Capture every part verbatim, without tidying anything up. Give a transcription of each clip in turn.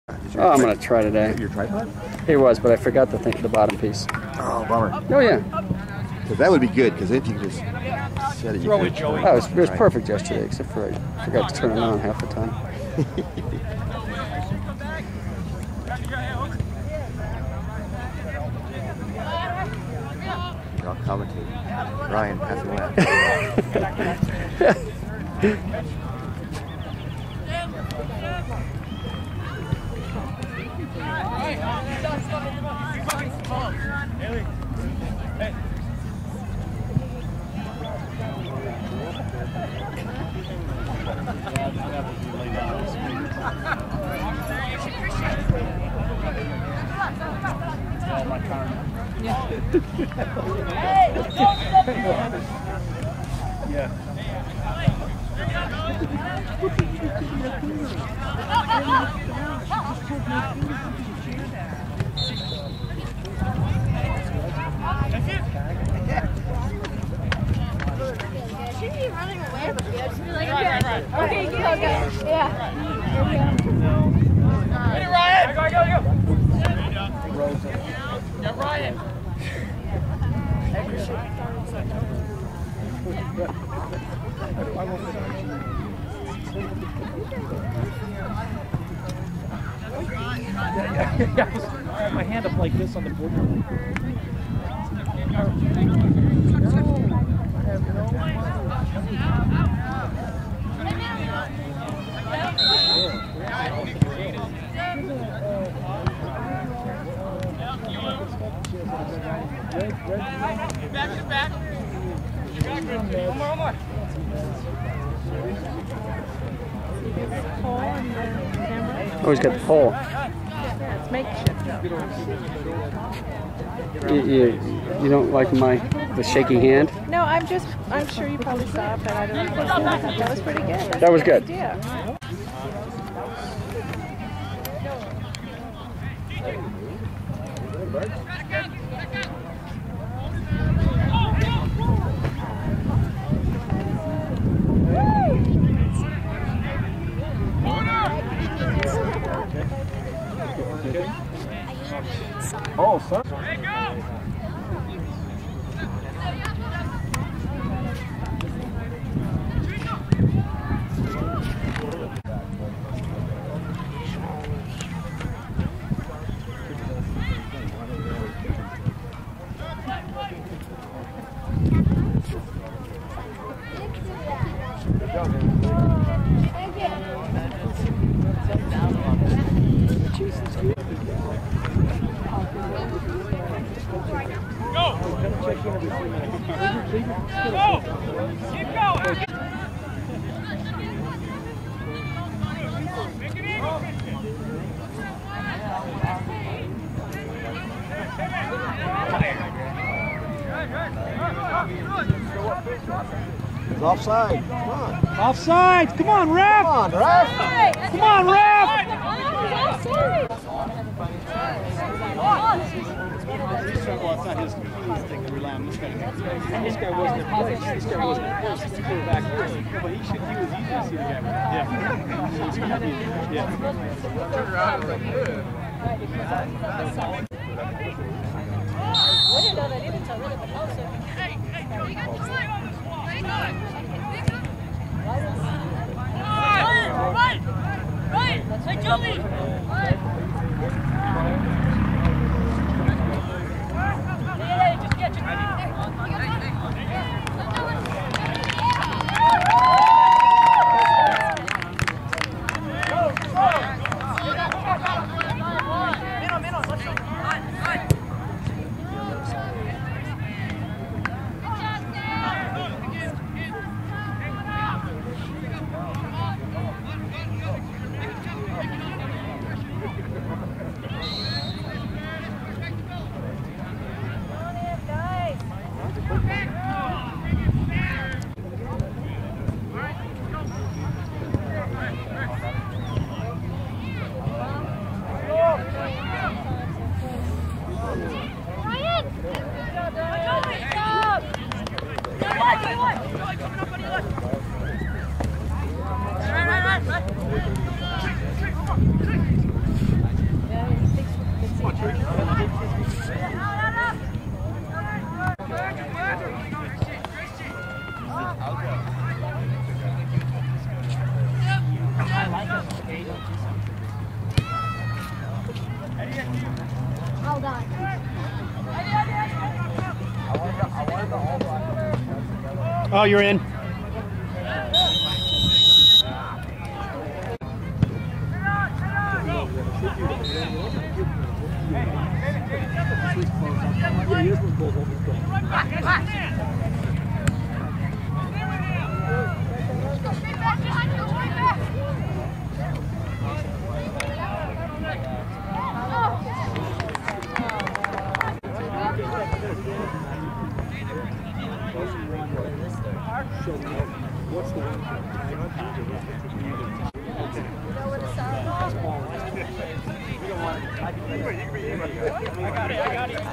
Oh, I'm gonna try today. Your tripod? He was, but I forgot the thing, the bottom piece. Oh, bummer. Oh yeah. Because that would be good. Because if you could just set it, you Throw could. it, Joey. Oh, it was, it was perfect yesterday, except for I forgot to turn it on half the time. I'll commentate. Ryan, pass the left. Yeah. Should be running away from you. Just be like, right, right, right. Okay, go, go. Yeah. Hit it, Ryan! Go, go, go! Yeah, Ryan! I have my hand up like this on the board. Back to back. One more, one more. Oh, he's got the pole. Yeah, it's makeshift. You, you, you don't like my the shaky hand? No, I'm just, I'm sure you probably saw it, but I don't know. I thought that was pretty good. That's That was good. Yeah. Oh, son. It's offside. Come on. Offside! Come on, ref! Come on, ref! Come on, ref! Well, it's not his, his thing to rely on this guy. And this guy wasn't a place. This guy wasn't a place. He's clear back here. But he should, he was easy to see the guy. Yeah. Yeah. Turn around like good. I didn't know that either until I read it, but also. Hey, hey, you got the slide on this wall. Hey, got it. Right, right, right. Hey, Joey. Right. Hey, just get you. Hold on. Oh, you're in. What's the one? I got it, I got it.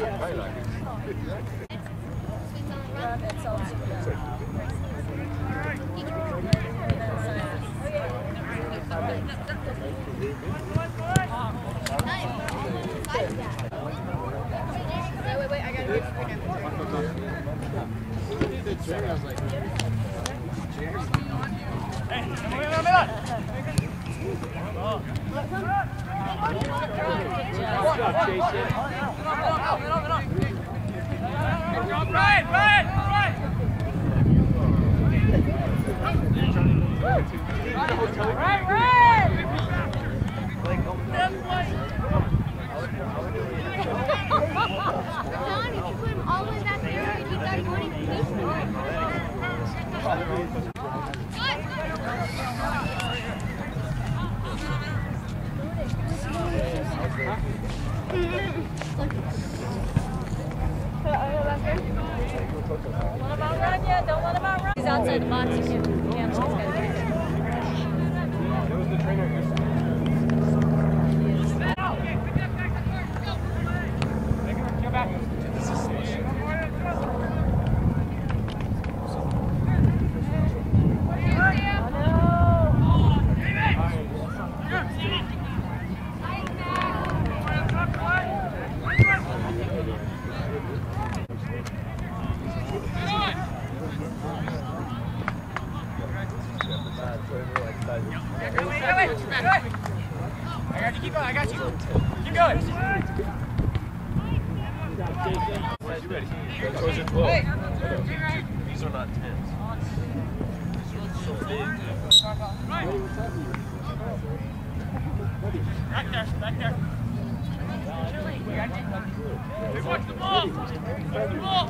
Wait, wait, wait, I got it. I was like, Ryan, Ryan, Ryan! Right, right! John, if you put him all the way back there, if you got him running, he's Don't let him outrun. He's outside the box. You can't, can't just get it. it was the trainer. I got you. Keep going. I got you. Keep going. Those are twelve. These are not tens. These are so big. Back there. Back there. Hey, watch the ball. Watch the ball.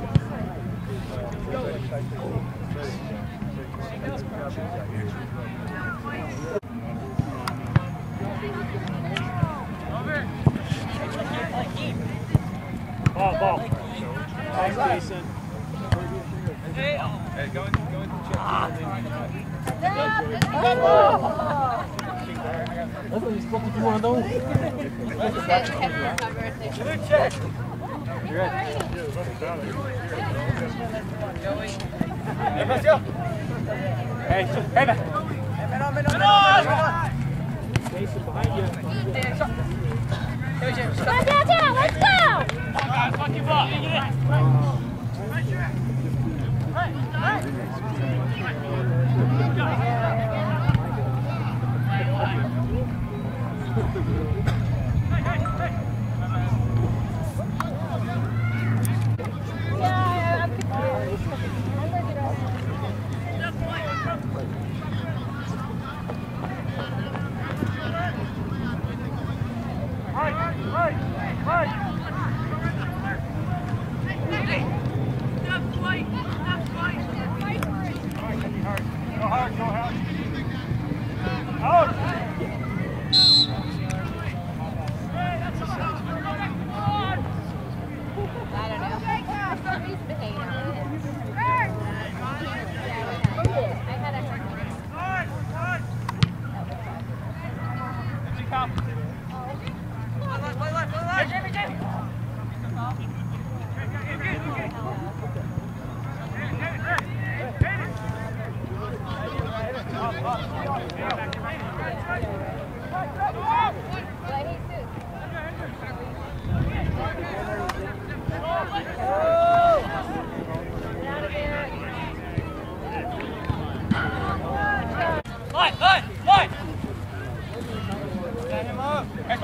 Ball, ball. Thanks, Jason. Hey, Hey, go in, go in and check. That's what you're supposed to do on those. good check. You're ready. Hey, let's go. Hey, hey, man. Jason, behind you. Down, down, down, let's go! Guys, fuck you up. Get it.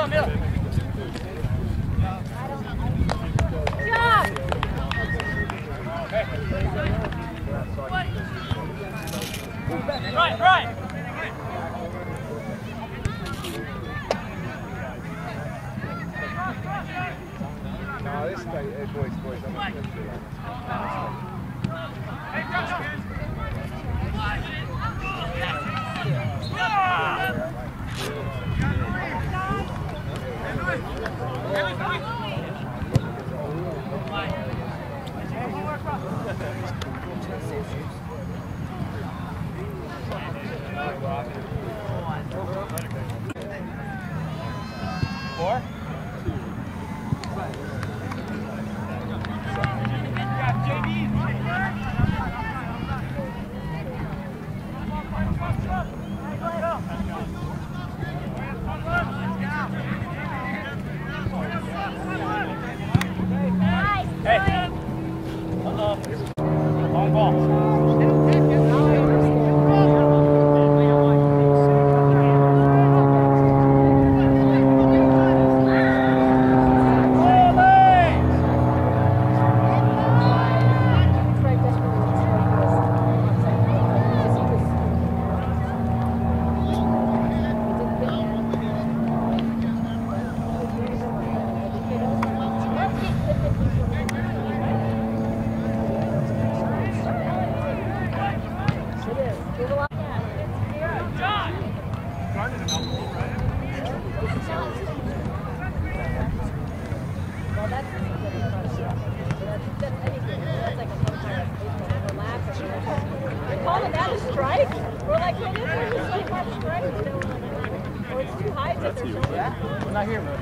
Right, right. No, this guy, hey, boys, boys, I'm not going to do Four? Calling that a strike? We're like, well, this is just like a strike, you know? Or it's too high to their shoulder. We're not here, man.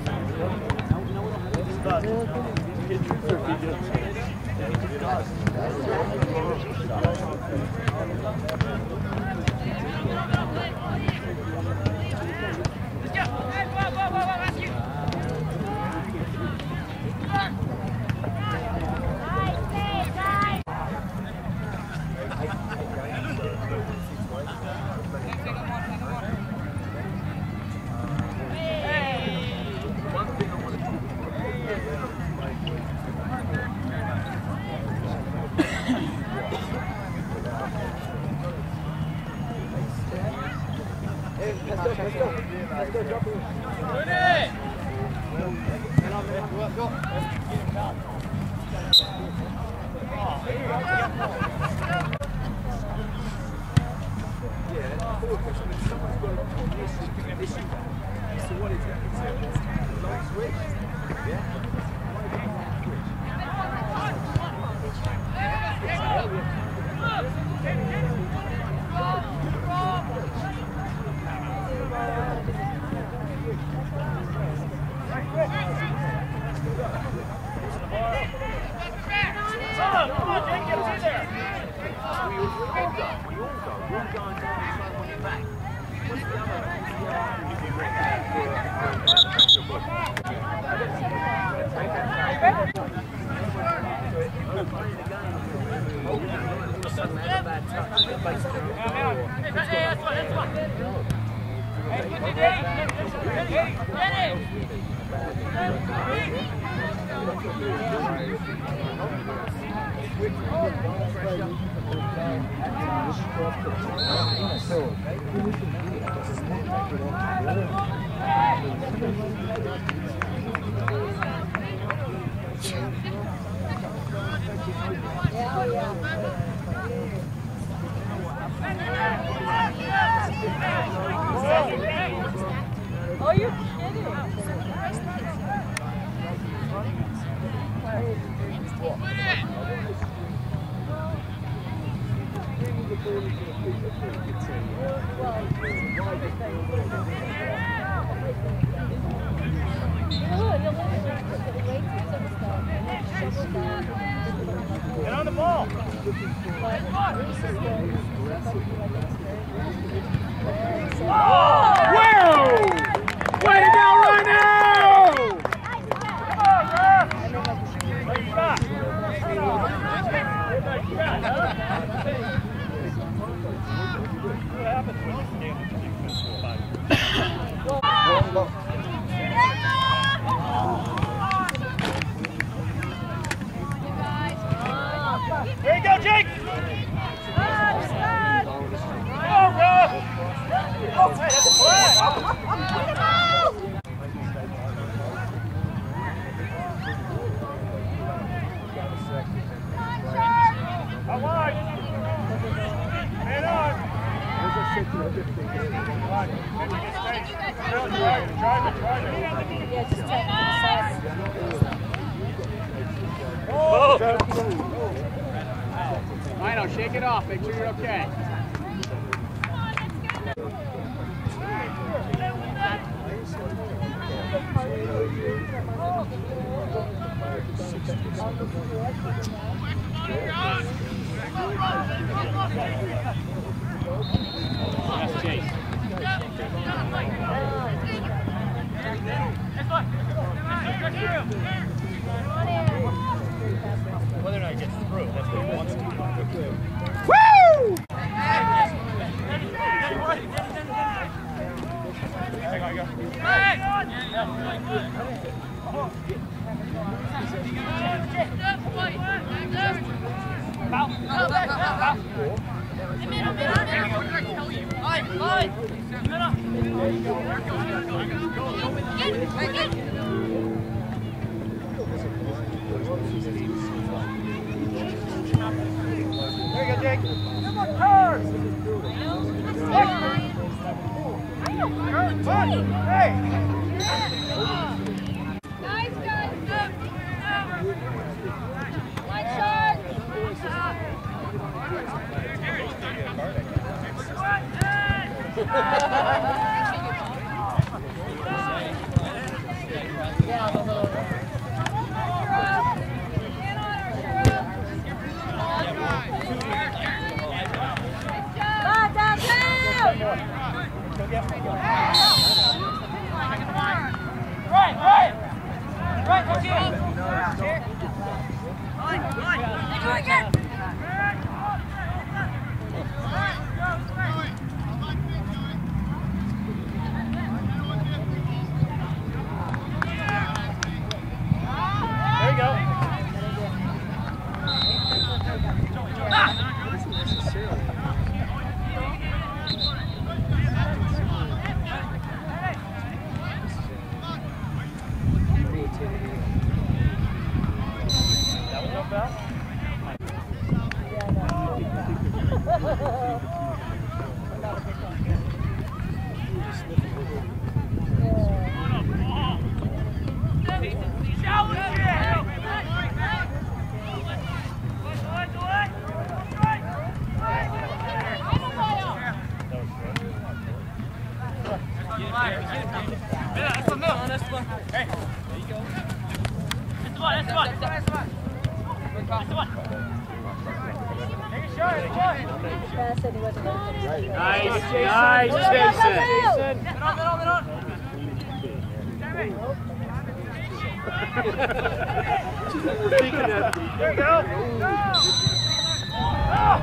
Oh, you're kidding. Get on the ball. Whoa! Way to go, Rhino! Come on, bro. What you got? What happens when you stand Yeah, just take it inside. Mino, shake it off. Make sure you're okay. That's Chase. Whether or not he gets through, that's what he wants to do. Woo! There you go, Jake. Hey! Nice, guys. One shot. Right, right! Right, go get it! There you go. That was no foul? Hey, there you go. That's the one, that's the one. That's the one. That's the one. Take a shot, take a shot. Pass it, he wasn't going to take it. Nice, nice, Jason. Jason. Get on, get on, get on. We're thinking that. There you go. Go. Oh.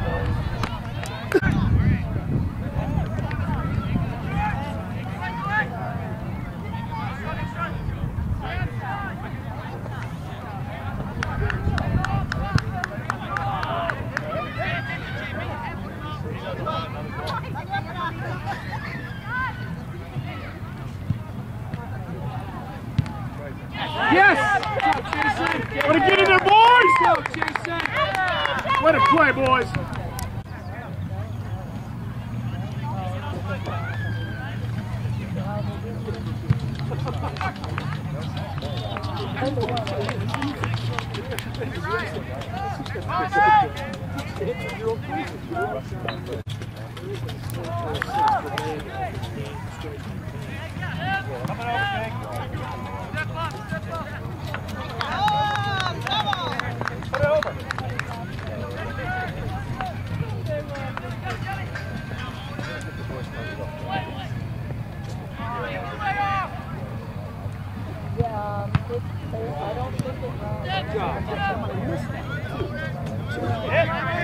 Yes! Way to get in there, boys! Go, Jason! Way to play, boys! Put it over. Yeah, um, this, I don't think it wrong. Good job. Hit,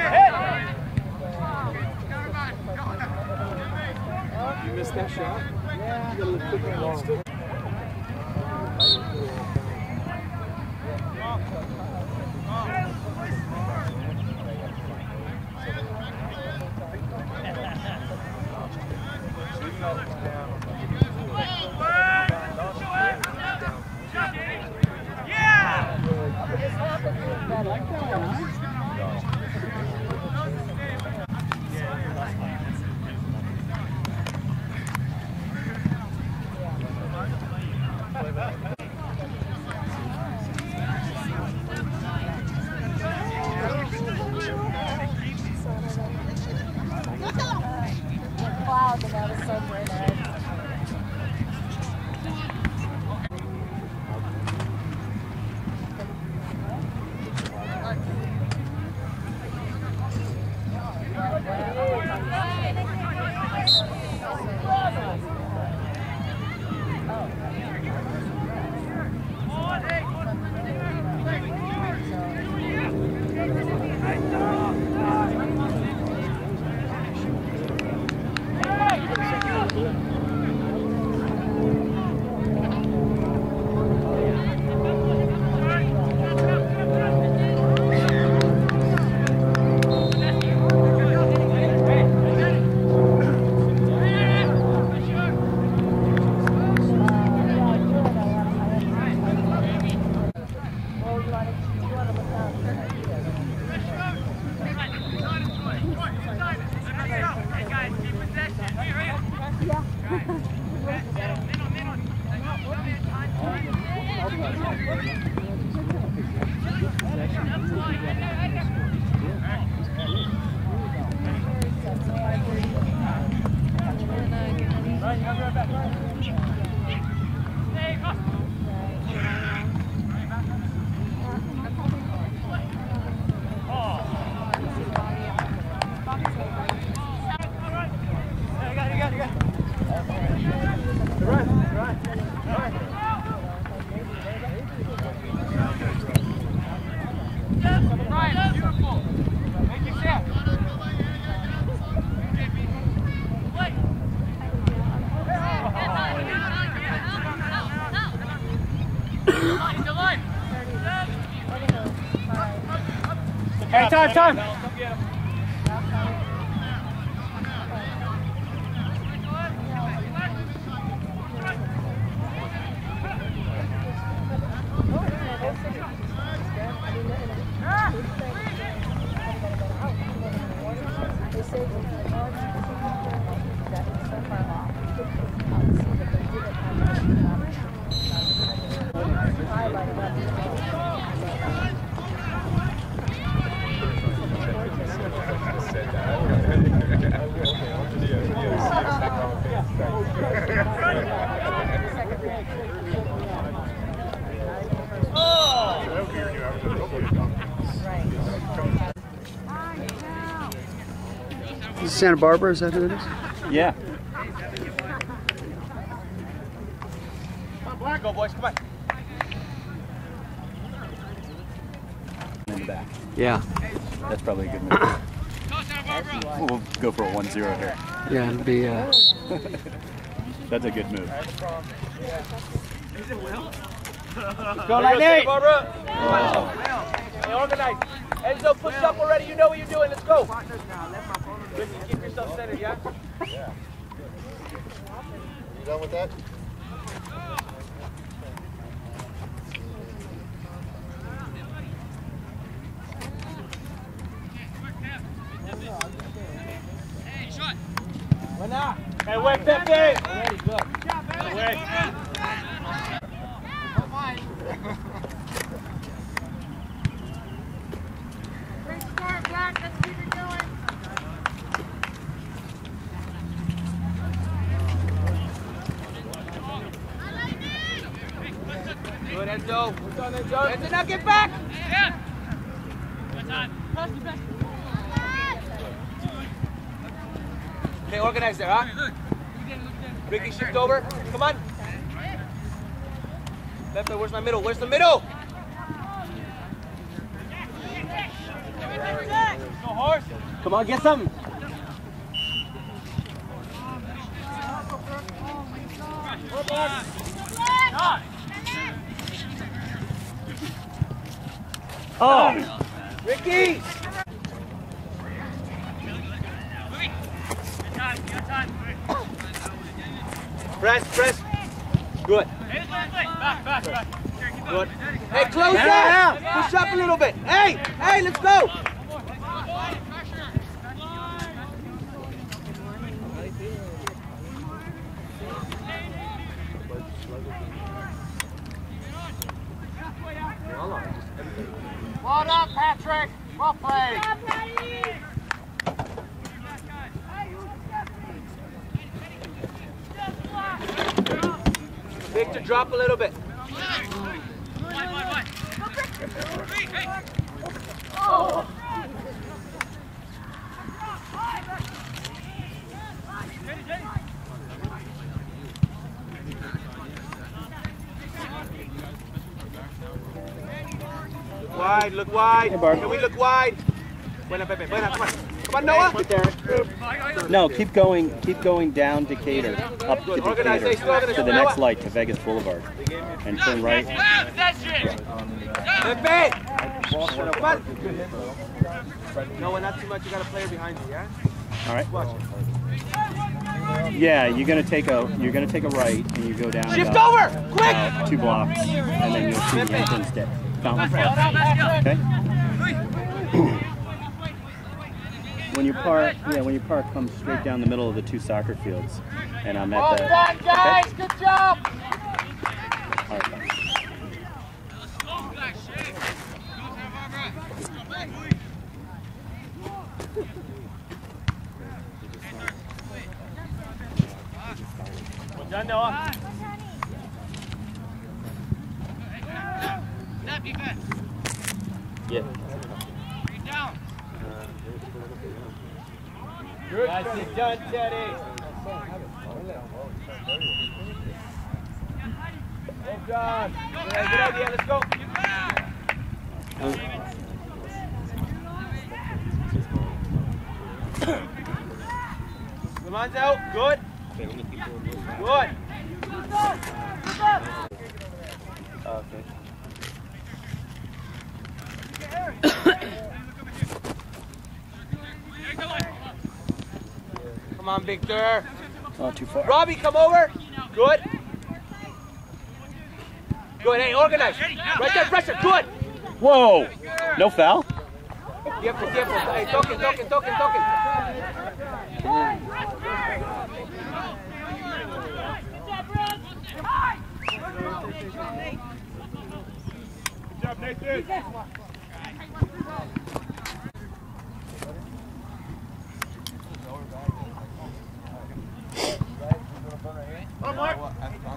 hit. You missed that shot? Yeah. You got a little quicker and long. talking about is so great. Hey, time, time. This is Santa Barbara, is that who it is? Yeah. Come on, go boys, come on. In the back. Yeah. That's probably a good move. We'll go for a one zero here. Yeah, it'll be, uh... That's a good move. Go, Lightning! Oh. Hey, organize. Enzo, push up already. You know what you're doing. Let's go. Keep yourself centered, yeah? Yeah. You done with that? Hey, shot. Why not? Hey, wait, Pepe. Ready, good. Wait. Great start, Black. Let's keep it going. Good, Enzo. What's on, Enzo? Enzo, now get back. Yeah. Good time. Okay, organize there, huh? Ricky, shift over. Come on. Pepe, where's my middle? Where's the middle? Go, horse. Come on, get something. Oh! Ricky! Press, press. Good. Back, back, back. Good. Hey, close that! Push up a little bit. Hey, hey, let's go! Well done, Patrick. Well played. Victor, drop a little bit. Oh. Look wide, look wide. Can we look wide? Buena, Pepe. Buena, come on. Come on, Noah. No, keep going. Keep going down Decatur, up to Decatur, to the next light to Vegas Boulevard, and turn right. Pepe. Come on. Noah, not too much. You got a player behind you, yeah? All right. Watch it. Yeah, you're gonna take a you're gonna take a right, and you go down. Shift about, over, quick. Uh, two blocks, and then you'll see the entrance deck. Fountain Park. Okay. When you park, yeah, when you park, come straight down the middle of the two soccer fields, and I'm at the. Well done, guys. Okay? Good job. All right. Well done, Noah. Yeah. Good. Nicely done, Teddy. Well done. Yeah, good idea. Let's go. Lamon's out. Good. Good. Okay. Come on, Victor. Oh, too far. Robbie, come over. Good. Good. Hey, organize. Right there, pressure. Good. Whoa! No foul? Tiempo, tiempo. Hey, token, token, token, token. Good job, Nathan. Come on, Mark.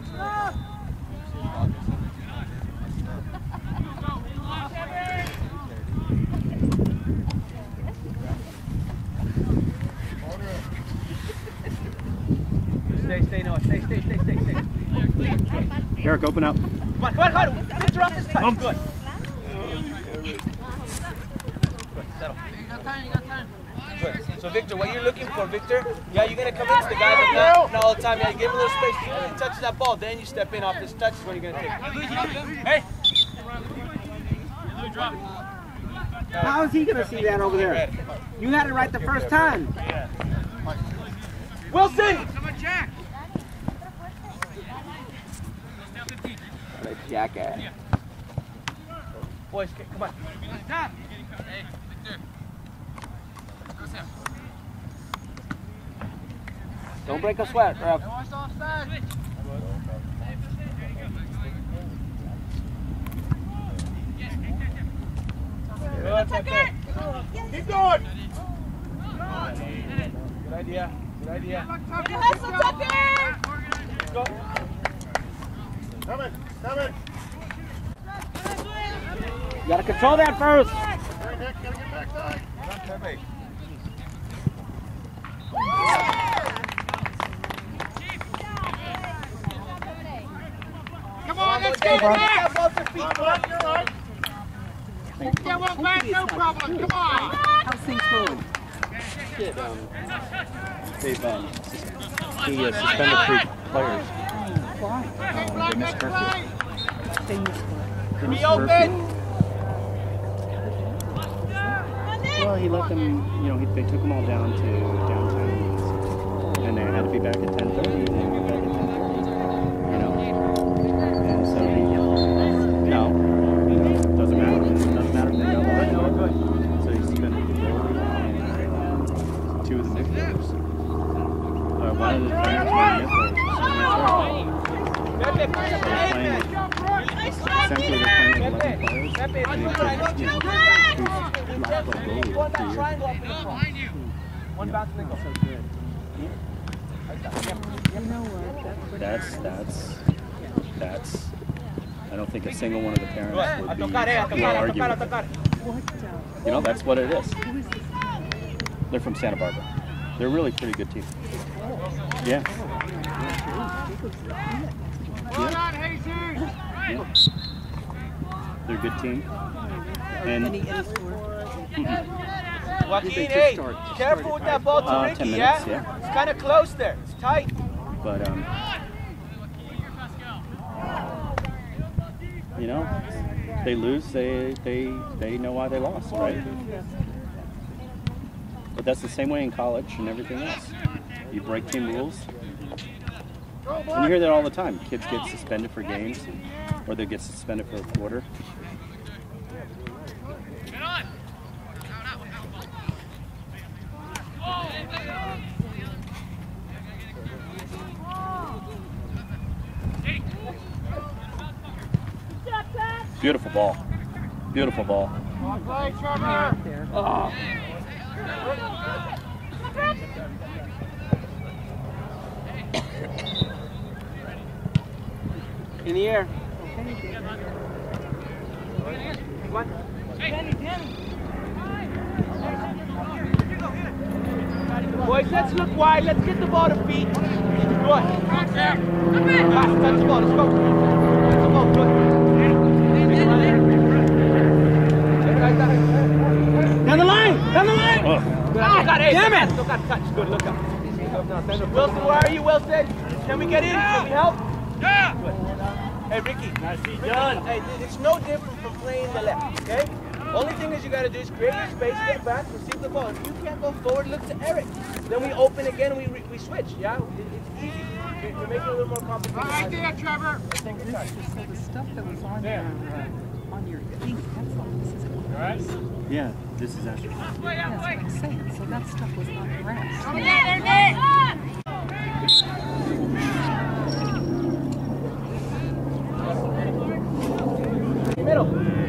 Stay, stay, Noah. Stay, stay, stay, stay, stay. Eric, open up. Come on, come on, come on. Interrupt this touch. Good. Good. Settle. Good. So, Victor, what you're looking for, Victor, yeah, you're going to come into the guy that's not, not all the time. Yeah, you give him a little space. When he touches that ball, then you step in off this touch is when you're going to take it. Hey! How is he going to see that over there? You had it right the first time. Wilson! What a jackass. Boys, come on. Don't break a sweat, Rev. Keep going. Good idea. Good idea. Let's go. Coming, coming. You gotta control that first. Hey, Nick, gotta get back side. Come on, let's go, Mark. Come on, Mark, you're right. Get one back, no problem. Come on. How's things going? Kid, um, they've um, he uh, suspended three players. Why? Um, they missed curfew. They missed They missed Be open. curfew. Well, he let them. You know, he, they took them all down to downtown, and they had to be back at ten thirty. They were back at ten thirty. You know, and so he, you know, it doesn't matter. It doesn't matter if they go live. So he suspended two of the midfielders. Uh, one of the defenders, one of the midfielders. Pepe, push up the They're playing, essentially, they're playing eleven players, and they took, you know, who's last played goalie One for that years. triangle up in the front. One bounce and then go. so good. You know what? That's pretty That's that's that's, I don't think a single one of the parents would be, Tocar, eh, would tocar, argue tocar, with it. tocar. You know, that's what it is. They're from Santa Barbara. They're a really pretty good team. Yeah. Well done, Jesus! Yeah. They're a good team. And Joaquin, hey, careful with that ball to Uh, Ricky, ten yeah? minutes, yeah. It's kind of close there. It's tight. but um, you know, they lose, they they they know why they lost, right? But that's the same way in college and everything else. You break team rules. And you hear that all the time. Kids get suspended for games, or they get suspended for a quarter. Beautiful ball. Beautiful ball. Play, Trevor! Oh. In the air. Boys, let's look wide. Let's get the ball to feet. Good. Pass, touch the ball. Let's go. Touch the ball. Good. Down the line! Down the line! Oh. Ah, got it. Damn it! Still got touch. Good. Look up. Wilson, where are you, Wilson? Can we get in? Can we help? Yeah! Good. Hey, Ricky. Nicely done. Hey, it's no different from playing the left, okay? Only thing is you got to do is create your space, get back, receive the ball. If you can't go forward, look to Eric. Then we open again and we, we switch, yeah? It, it's easy. You're, you're making it a little more complicated. Right there, Trevor! So the stuff that was on your, uh, on your feet, that's all this is. All right. Yeah, this is actually. That's what I'm saying. So that stuff was on the grass. Come there, there, Middle.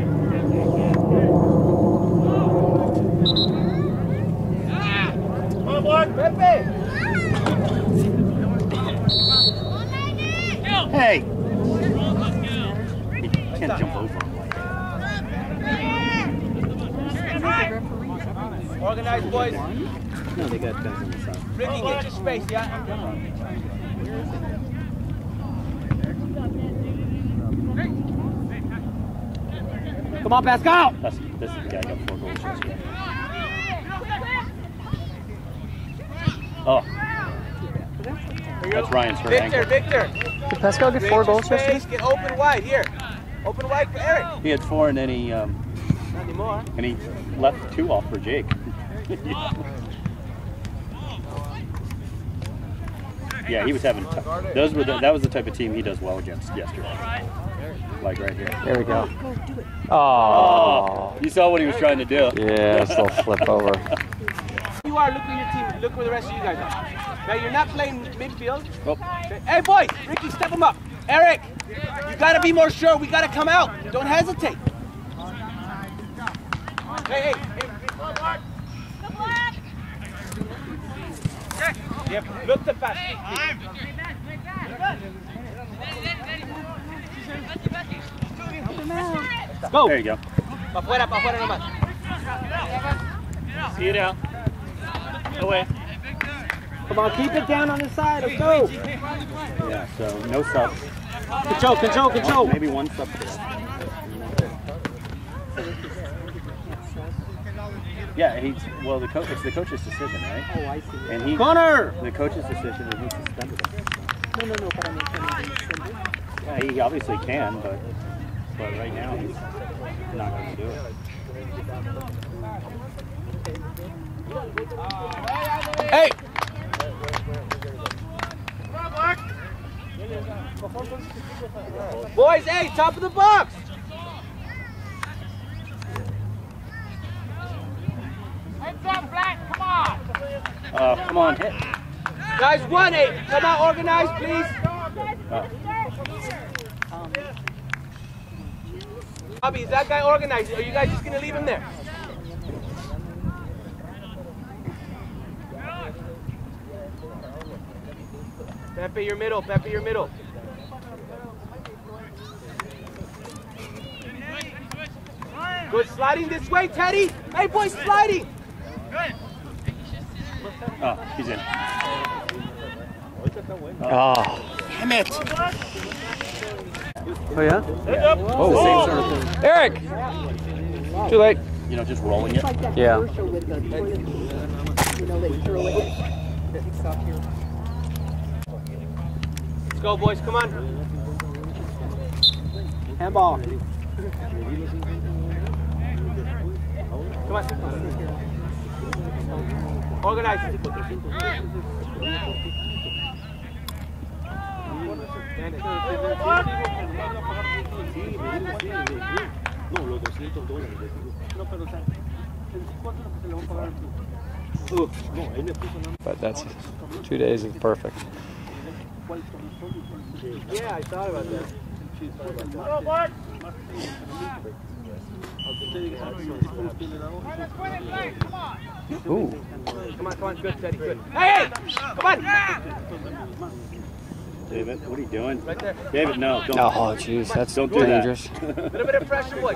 Come on, boy! Pepe. Hey! You can't jump over him like that. Organized, boys. No, they got guys on the side. Ricky, get your space, yeah? Come on, Pascal! That's, this is the guy who got four goals yesterday. Oh. That's Ryan's hurt Victor, ankle. Victor. Did Pascal get Create four your goals space, yesterday? get open wide, here. Open wide for Eric. He had four and then he, um, Not anymore. and he left two off for Jake. Yeah, he was having. T those were the, that was the type of team he does well against yesterday. Like right here. There we go. Oh, Oh, you saw what he was trying to do. yeah, still flip over. You are, look at your team. Look where the rest of you guys are. Now you're not playing midfield. Oh. Hey boys, Ricky, step him up. Eric, you gotta be more sure. We gotta come out. Don't hesitate. Hey, hey, hey. Yep, look to pass. Go. There you go. Pa fuera, pa fuera nomás. See it out. Away. Come on, keep it down on the side. Let's go. Yeah. So no sub. Control, control, control. Maybe one sub. Yeah, he's well. The coach. It's the coach's decision, right? Oh, I see. And he. Corner. The coach's decision is he suspended him. No, no, no, but I mean, can he send it? Yeah, he obviously can, but but right now he's not going to do it. Hey! Boys, hey, top of the box! Heads up, Black, come on! Uh, come on, hit. Guys, one eight. Come out, organized, please. Uh, Bobby, is that guy organized? Are you guys just gonna leave him there? Pepe, your middle. Pepe, your middle. Good sliding this way, Teddy. Hey, boy, sliding. Oh, he's in. Oh. Damn it. Oh, yeah? Oh, same sort of thing. Eric! Too late. You know, just rolling it. Yeah. With the toilet, you know, they throw it. It's up here. Let's go, boys. Come on. Handball. Come on. Organize. No, los doscientos dólares. No, pero o sea, ¿cuánto es lo que se le va a pagar al club? No, él me puso nada. But that's two days is perfect. Yeah, I thought about that. Ooh. Come on, come on, good, Teddy, good. Hey, hey, come on! David, what are you doing? Right there. David, no, don't. Oh, jeez, that's Don't do dangerous. A little bit of pressure, boys.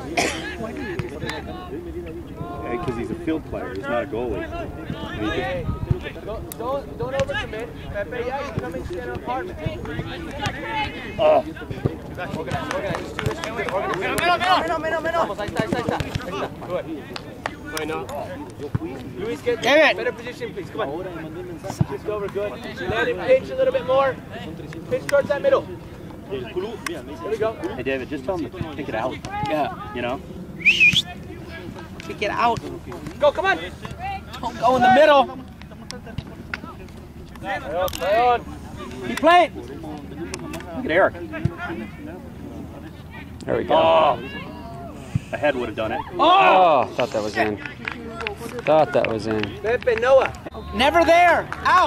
Because he's a field player, he's not a goalie. Hey, don't, don't, don't overcommit. Pepe, yeah, you come and get an apartment. Oh. Organize, organize. Just do this. Organize. Middle, middle, middle, middle, middle. Vamos, ahí está, ahí está, ahí está. Ahí está. Good. Luis, get better position, please. Come on. Just go over, good. Let him pinch a little bit more. Pinch towards that middle. There we go. Hey, David, just tell him to kick it out. Yeah. You know? Kick it out. Go, come on. Don't go in the middle. Play on, play on. Keep playing. Look at Eric. There we go. Oh. A head would have done it. Oh, thought that was in. Thought that was in. Pepe, Noah. Never there. Out.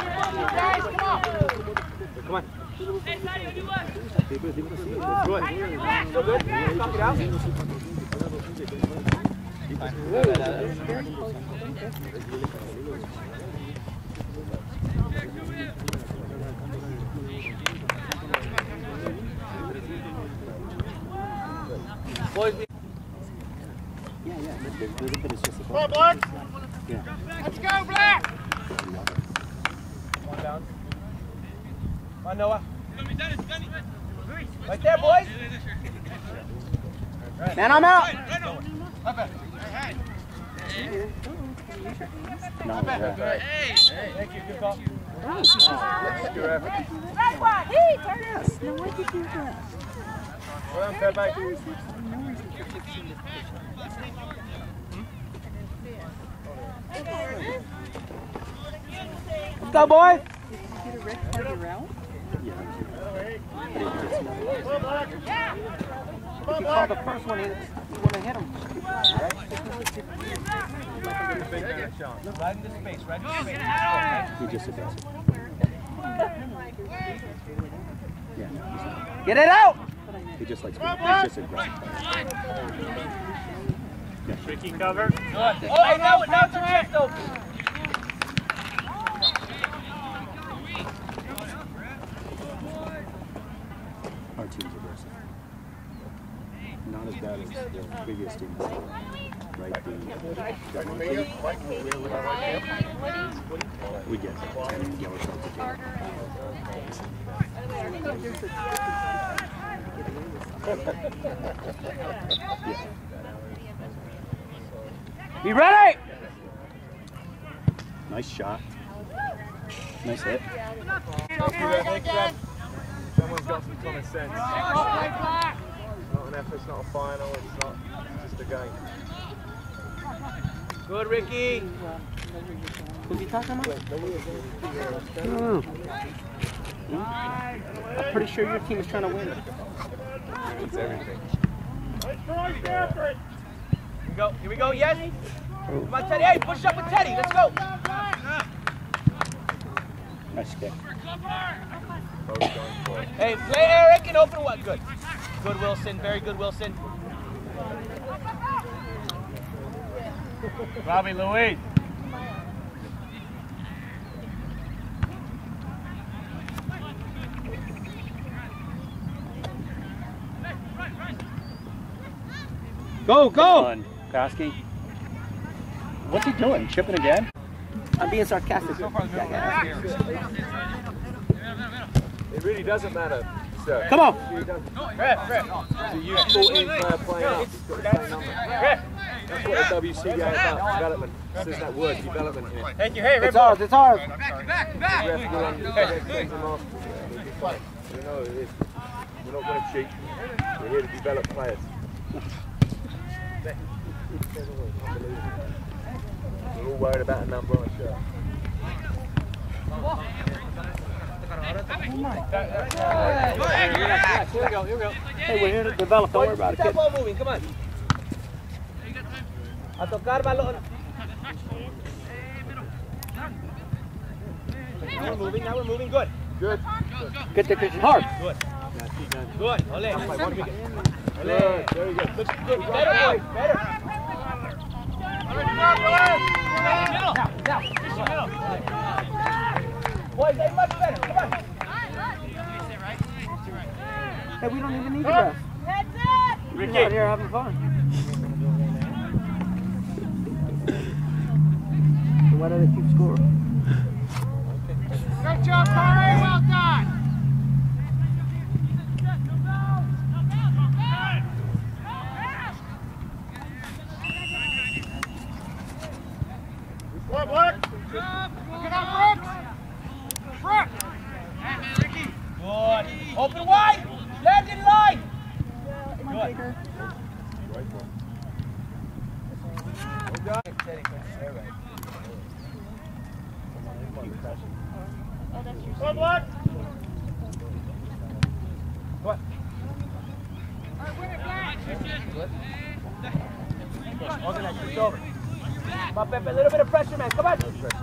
Come on. Good. Still good? Talk it out. Boys, we Yeah, yeah. There's, there's a bit of just a Come on, Black. Yeah. Let's go, Black. Come on down. Come on, Noah. Right there, boys. Man, I'm out. No, yeah. Thank you. Good call. Right one. Hey, turn it. Now, why'd you do that? Well done, Pepe. Let's go, boys. Did you get a red card around? If you call the first one in, you want to hit him. Right in the space, right in the space. He just addressed it. Yeah. Get it out. He just likes he just aggressive. Tricky cover. Good. Oh, hey, now, now it's your chest open. Our team's aggressive. Not as bad as the previous team. Right? The, we get ten yellow cards a game. Yeah. Be ready. Nice shot. Nice hit. Someone's got some common sense. Not an effort, it's not a final, it's not it's just a game. Good, Ricky. Who's he talking about? Oh. I'm pretty sure your team is trying to win. It's everything. Here we go, here we go, yes? Come on, Teddy, hey, push up with Teddy, let's go. Nice kick. Hey, play Eric and open what? Good. Good, Wilson, very good, Wilson. Robbie Louis. Go, go! Come on, Paskey. What's he doing? Chipping again? I'm being sarcastic. It really doesn't matter, sir. Come on! Ref, ref. So you fourteen player playing up. It's got the same number. Ref. That's what the W C B A about development. It says that word, development here. Thank you. Hey, it's ours, it's ours. Back, back, back. The ref will understand things and masters. We know it is. We're not going to cheat. We're here to develop players. We're all worried about a number on a shirt. Here we go, here we go. Hey, we're here to develop. Don't worry about it, kid. Keep that ball moving, come on. A tocar balón. Now we're moving, now we're moving. Good. Good. Get the Christian hard. Good. Good. Ole. Ole. Very good. Good. Good. Better, boys. Better. Now, now. Boys, they much better. Come on. Hey, we don't even need the rest. That's it! We're out here having fun. So why do they keep score? Great job, Corey. Well done. Good work. Look out, Brooks. Brooks. Good. Open wide. Land in line. Good. Good work. What? Organize, push over. Come on, Pepe, a little bit of pressure, man. Come on.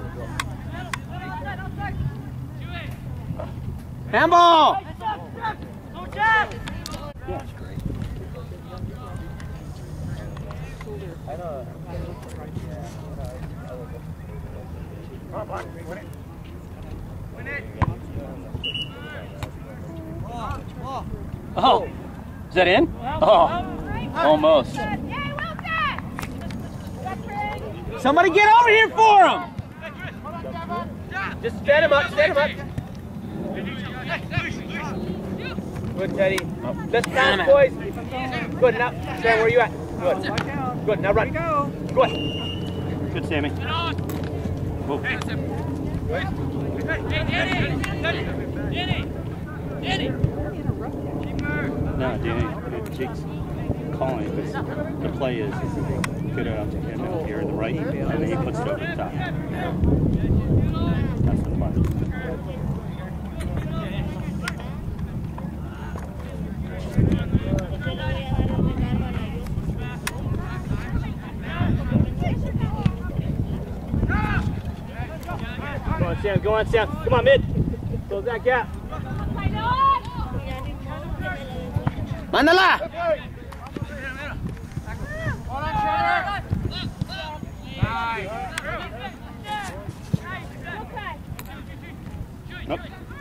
Handball! Good job! Yeah, it's great. I know. Come on, Mark. Win it. Win it. Oh, is that in? Oh, almost. Somebody get over here for him! Just stand him up, stand him up. Good, Teddy. Let's bounce, boys. Good, now, Sam, where are you at? Good. Good, now run. Good. Good, Sammy. Whoa. No, Danny, Jake's calling because the play is good out to him out here on the right, and then he puts it over the top. That's the play. Go on, Sam. Go on, Sam. Come on, mid. Close that gap. Mandala! Nope.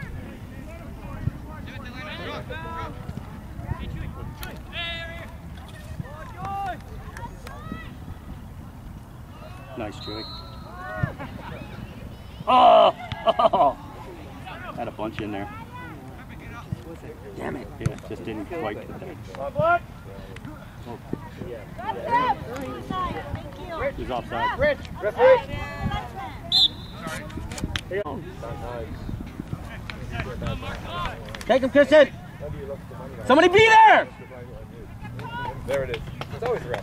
Nice, Joey. Oh! Oh! Had a bunch in there. Damn it. Yeah, just didn't quite get that. Oh. He's offside. Rich, referee. Take him, Christian! Somebody be there! There it is. It's always the ref.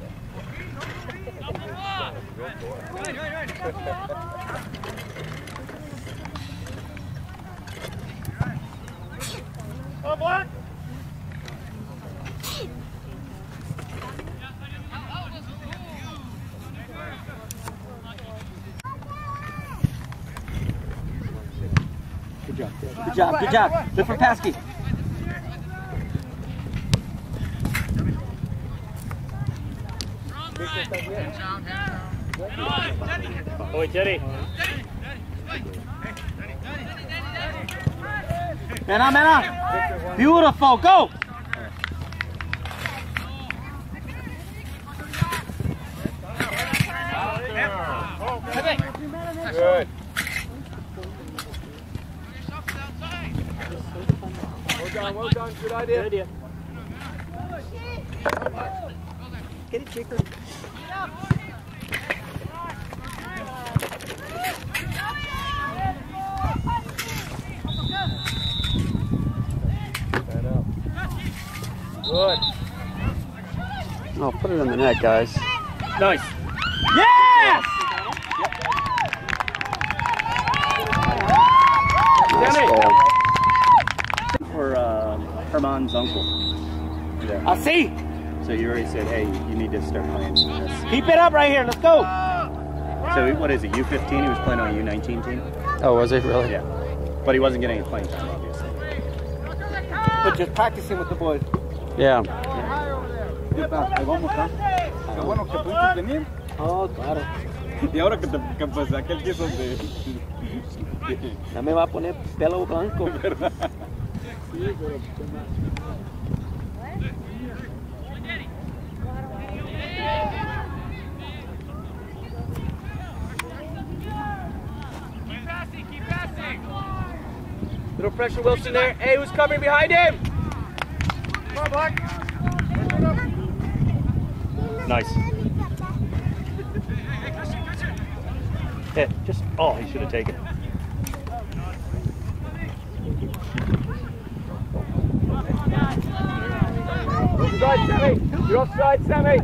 Good work. Good job. Good job, good job. Look for Paskey. Oi, Teddy. Man on, man on. Beautiful, go! Good. Well done, well done. Good idea. Good idea. Get it, Chico. Good. Oh, put it in the net, guys. Nice. Yes! Nice goal. For uh, Herman's uncle. Yeah. I see. So you already said, hey, you need to start playing this. Keep it up right here. Let's go. So what is it, U fifteen? He was playing on a U nineteen team? Oh, was he really? Yeah. But he wasn't getting any playing time, obviously. But just practicing with the boys. Yeah. ¿Qué tal? Ahí vamos, ¿ah? Qué bueno que pudiste venir. Oh, claro. Y ahora que te que pues aquel queso de... Ya me va a poner pelo blanco. ¿Verdad? Sí, pero... Little pressure, Wilson there. Hey, who's coming behind him? Come on, Black. Nice. Yeah, just, oh, he should have taken it. Offside, Sammy. You're offside, Sammy.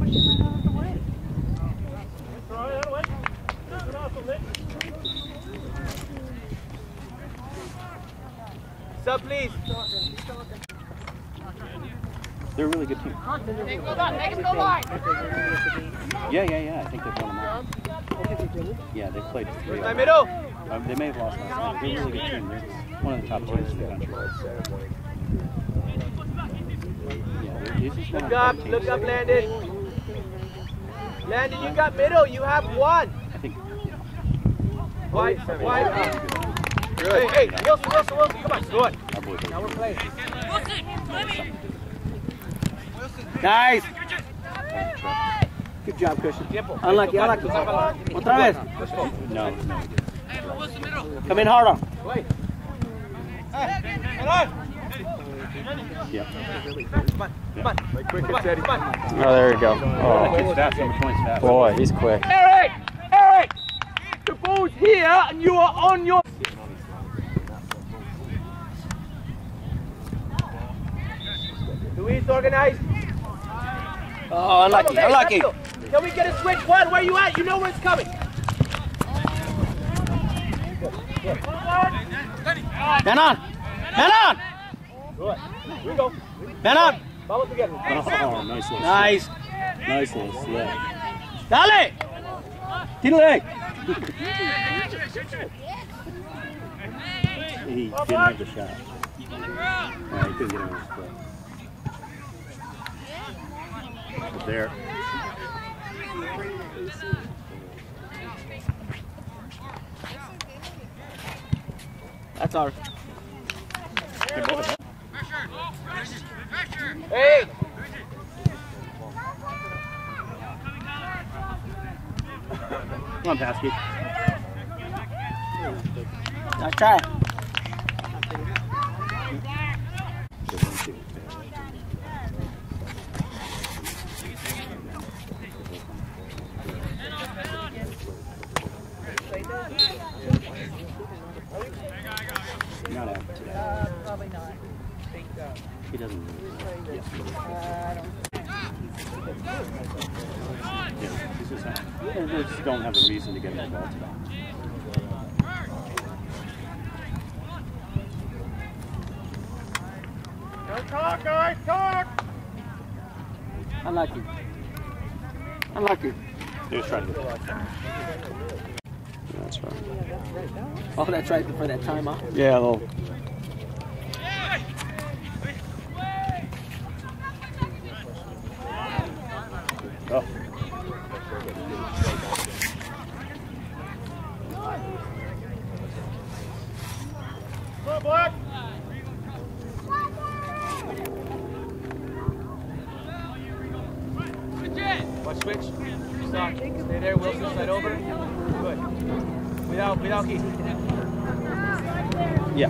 Sub, please. They're a really good team. Hey, well done. Make him go wide. Yeah, yeah, yeah. I think they've won them all. Yeah, they've played three. My middle. Um, they may have lost last night. They're a really good team. They're one of the top teams in the country. Yeah, they're, they're just one Look of the up, top look teams. up, Landon. Landon, you got middle. You have one. I think. Wide, wide. Hey, hey, Wilson, Wilson, Wilson, come on. Good. I believe Now we're playing. Nice. Good job, Christian. Unlucky, unlucky. Otra vez. No, no. Come in harder. Yeah. Come on, come on. Quick and steady. Come on. Oh, there you go. Oh, Oh, it's fast. Number twenty is fast. boy, he's quick. Eric! Eric! The ball's here and you are on your... Luis, organized. Oh, unlucky, Hey, unlucky. let's go. Can we get a switch? One, where you at? You know where it's coming. Man on. Man on. Good. Here we go. Man on. Follow together. Oh, nice little Nice. slip. Nice little slip. Dale. Tírale. He didn't have the shot. Uh, he couldn't get on his foot. But there. That's ours. Hey! Come on, Paskey. Nice try. Not out today. Uh, probably not. He doesn't. Yeah. Uh, I don't. Yeah, he's just not. They they just don't have a reason to get him the ball today. Talk, guys, talk! Unlucky. Unlucky. They're just trying to get That's right. Oh, that's right for that timeout. Yeah, they'll. Oh. Come on, Black! Watch switch. Stop. Stay there, Wilson, slide over. Good. Cuidado, cuidado aquí. Yeah.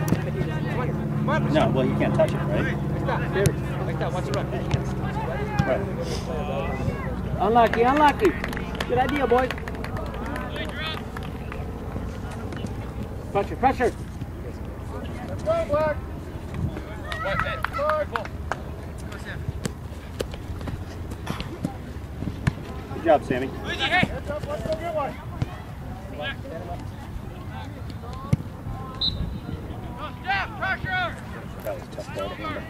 No, well, you can't touch it, right? Ahí está, ahí está, watch it run. Right. Unlucky, unlucky. Good idea, boys. Pressure, pressure. Let's go, Black. Good job, Sammy. Heads up, let's go get one. That was a tough ball to handle.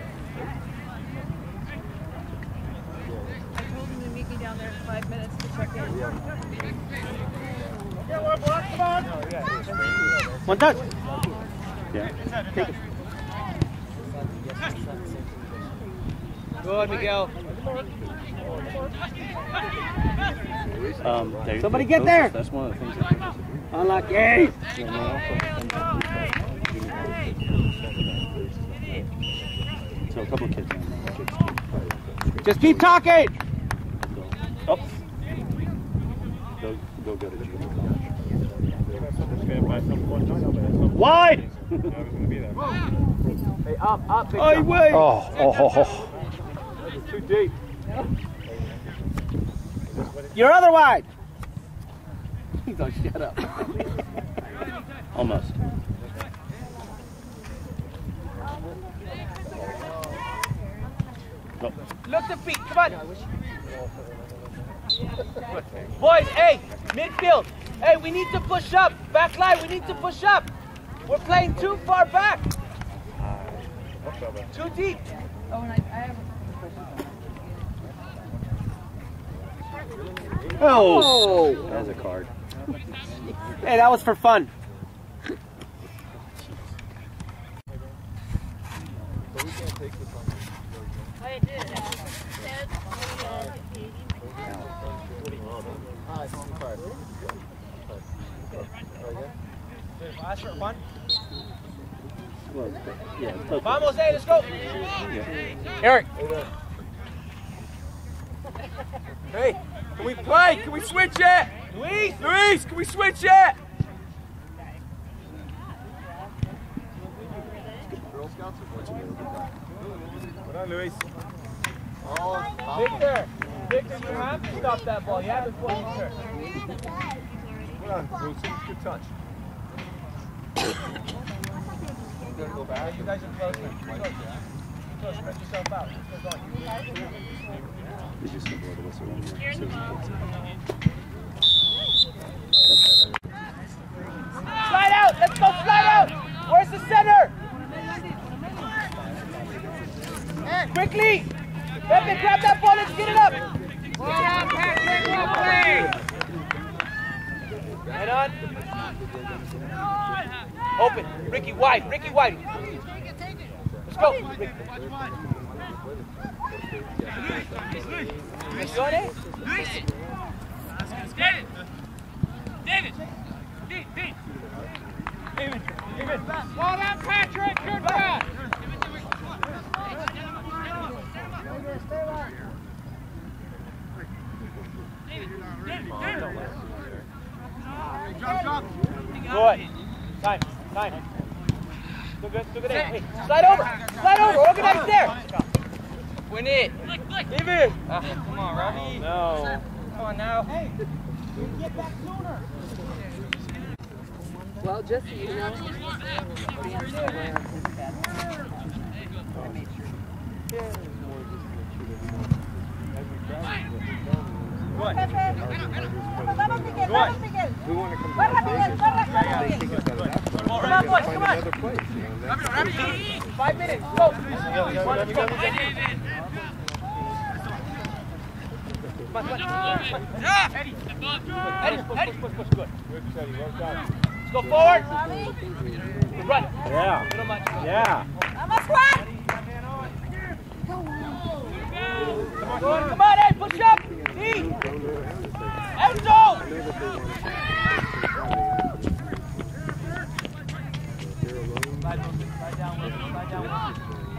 I told him to meet me down there in five minutes to check in. Get one, Black, come on. One touch. Yeah. Take it. Good, Miguel. Um, there, Somebody there- get there. That's one of the things that coaches do. Unlucky. So a couple of kids down there. Kids keep, Just keep talking. go, up. Go, go, go to junior. Wide. Hey, up, up, big Hey, jump. wait. Oh, oh, oh, oh. Too deep. Your other wide. Don't shut up. Almost. Nope. Look the feet, come on. Boys, hey, midfield. Hey, we need to push up. Back line, we need to push up. We're playing too far back. Too deep. Oh, and I, I have a question. Oh. That's a card. Hey, that was for fun. I did. Ted, Ask for fun. Well, it's good. Yeah, it's close. Vamos, hey, let's go. Yeah. Eric. Hey, can we play? Can we switch it? Luis, Luis, can we switch it? What on, Luis? Victor, Victor, you have to stop that ball. You have it before you turn. Hold on, Luis, good touch. Go back. You guys are close. Close, yeah. Close. Spread yourself out. Let's go going. Did you still blow the whistle in here? Slide out! Let's go slide out! Where's the center? Quickly! Pepe, grab that ball, let's get it up! Well done, Patrick, well played! Right on. Open. Ricky wide, Ricky wide. Let's go. Ricky. Let's go, eh? David! David! Pete, Pete! David, David. Well done, Patrick! Good pass! Good. Time, time. Look good, look good. Hey, slide over, slide over, organize there. Win it. David. Uh, come on, Robbie. No. Come on now. Hey, get back sooner. Well, just so you know, Dan's aware of his bad. I made sure. Good. Vamos, Miguel, vamos, Miguel. We want to come Corre, Miguel, corre, corre, Miguel. Come on, boys, come on. another place. You know, that's- Five minutes, go. One, two, Come on, come on. Eddie, Eddie, Eddie, push, push, push, good. Let's go forward. Good run. Yeah. Little much. Yeah. Vamos, Juan. Good, come on, hey, push up. D. Enzo. Slide down, slide down.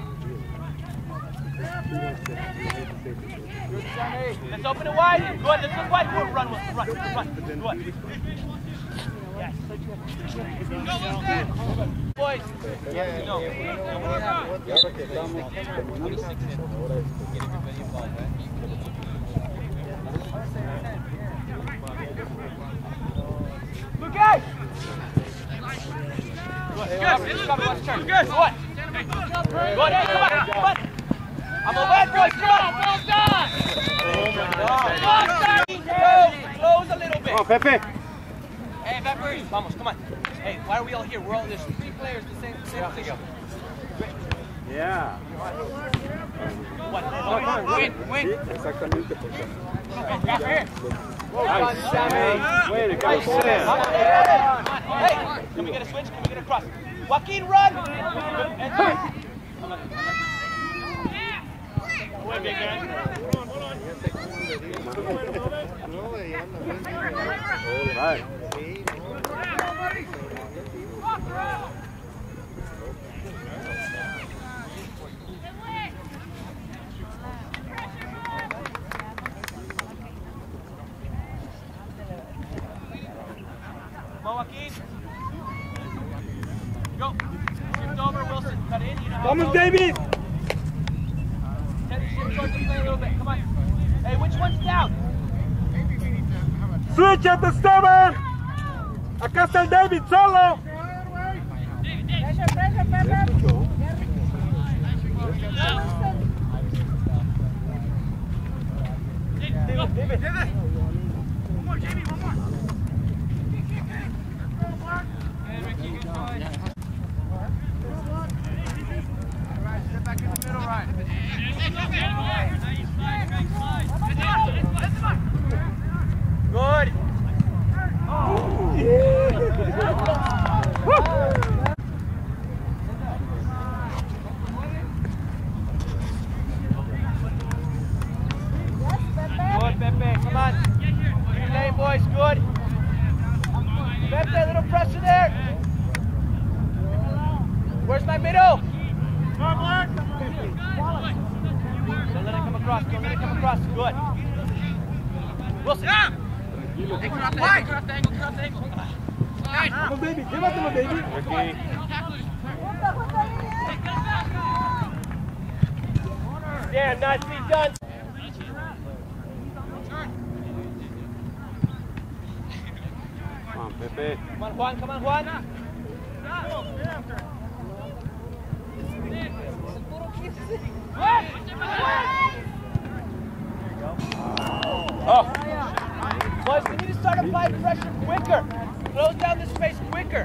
Good, Sonny. Let's open it wide. Good, let's look wide. Good, run, run, run. Good. Yes. Boys. Yeah, no. Lucas! Good. Good. What? Go ahead, come on, come on. I'm a wet boy, come on. Well done. Oh my God. Close a little bit. Oh, Pepe. Hey, Pepe. Vamos, come on. Hey, why are we all here? We're all, there's three players the same, same position. Yeah. What? Oh, win, win. Exactamente. Well done, Sammy. Way to go, Sam. Hey, can we get a switch? Can we get a cross? Joaquin, run! And away, big man. All right. Come on, Joaquin. Go. Shift over, Wilson. Cut in. You know how Vamos, David. Teddy, shift towards the play a little bit. Come on. Hey, which one's down? Switch at the seven. Acá está el David solo. Pressure, pressure, pressure. David, David. David. One more, Jamie, one more. Step back in the middle, right. Good. Oh. Yeah. Good, Pepe. Come on. Good lane, boys. Good. Pepe, a little pressure there. Where's my middle? Don't let it come across. Don't let it come across. Good. Wilson. Yeah. Hey, cut off the angle. Cut off the angle. Cut off the angle. Vamos, David. Llévatelo, David. Okay. Yeah, nicely done. Come on, Pepe. Come on, Juan. Come on, Juan. Oh. Boys, we need to start applying pressure quicker. Close down the space quicker.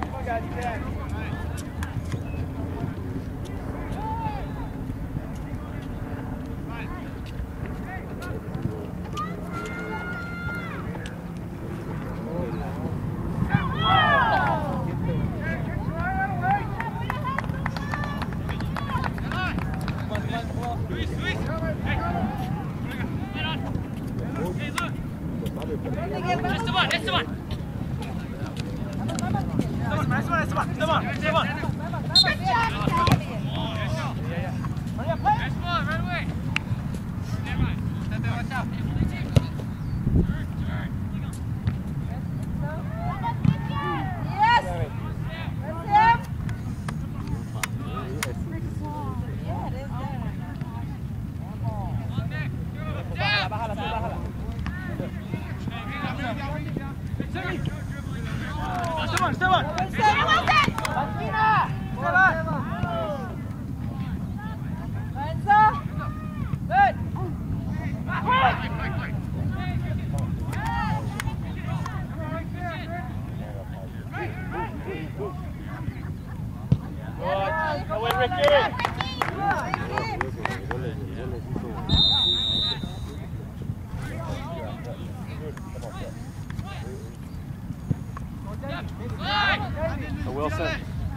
Just the one, just the one. Nice one, nice one. Come on, come on. Good job. Hurry up, play. Nice ball, right away. Stand by. Stand by, watch out. Yes. That's him. Yeah, it is there. Bájala, bájala, tú, bájala. Esteban, Esteban. Martina. Esteban. Enzo. Good. Good. Go away, Ricky. So Wilson.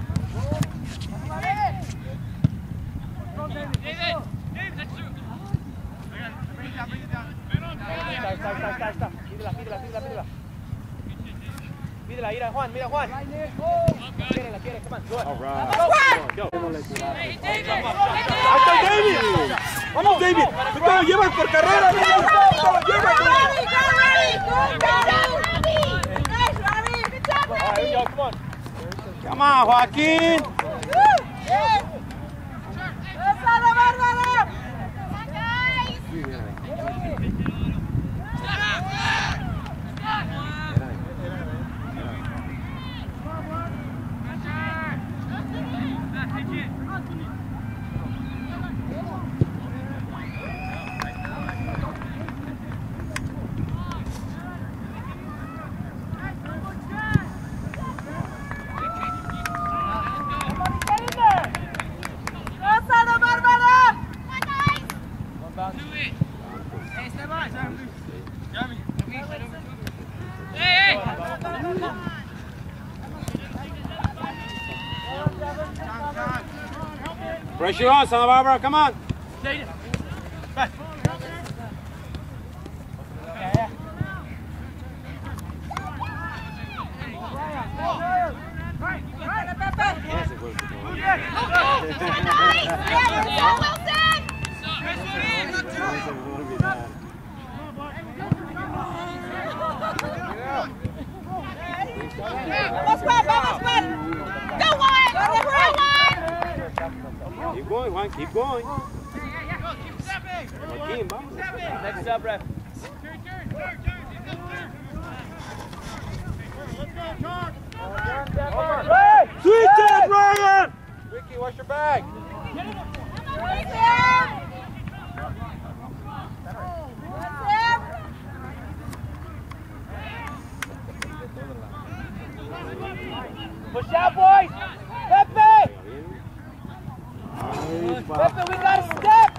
David, David, that's true. Bring it down, bring it down. Está, está, está, está, está. Pídela, pídela, pídela, pídela. Pídela, mira Juan, mira Juan. La quiere, la quiere, come on. Good. All right. Go. Hey, David! Ahí está David. Vamos, David. Tú te lo llevas por carrera. David. Tú te lo llevas. Go, Robbie! Go, Robbie! Go, Robbie! Nice, Robbie! Good job, right, here we go. Come on. Come on, Joaquin. Pressure on, Santa Barbara, come on. Keep going, Juan, keep going. Joaquin, vamos. Next up, ref. Sweet job, Ryan! Ricky, watch your bag. Push out, boys! Pepe! Pepe, we got to step!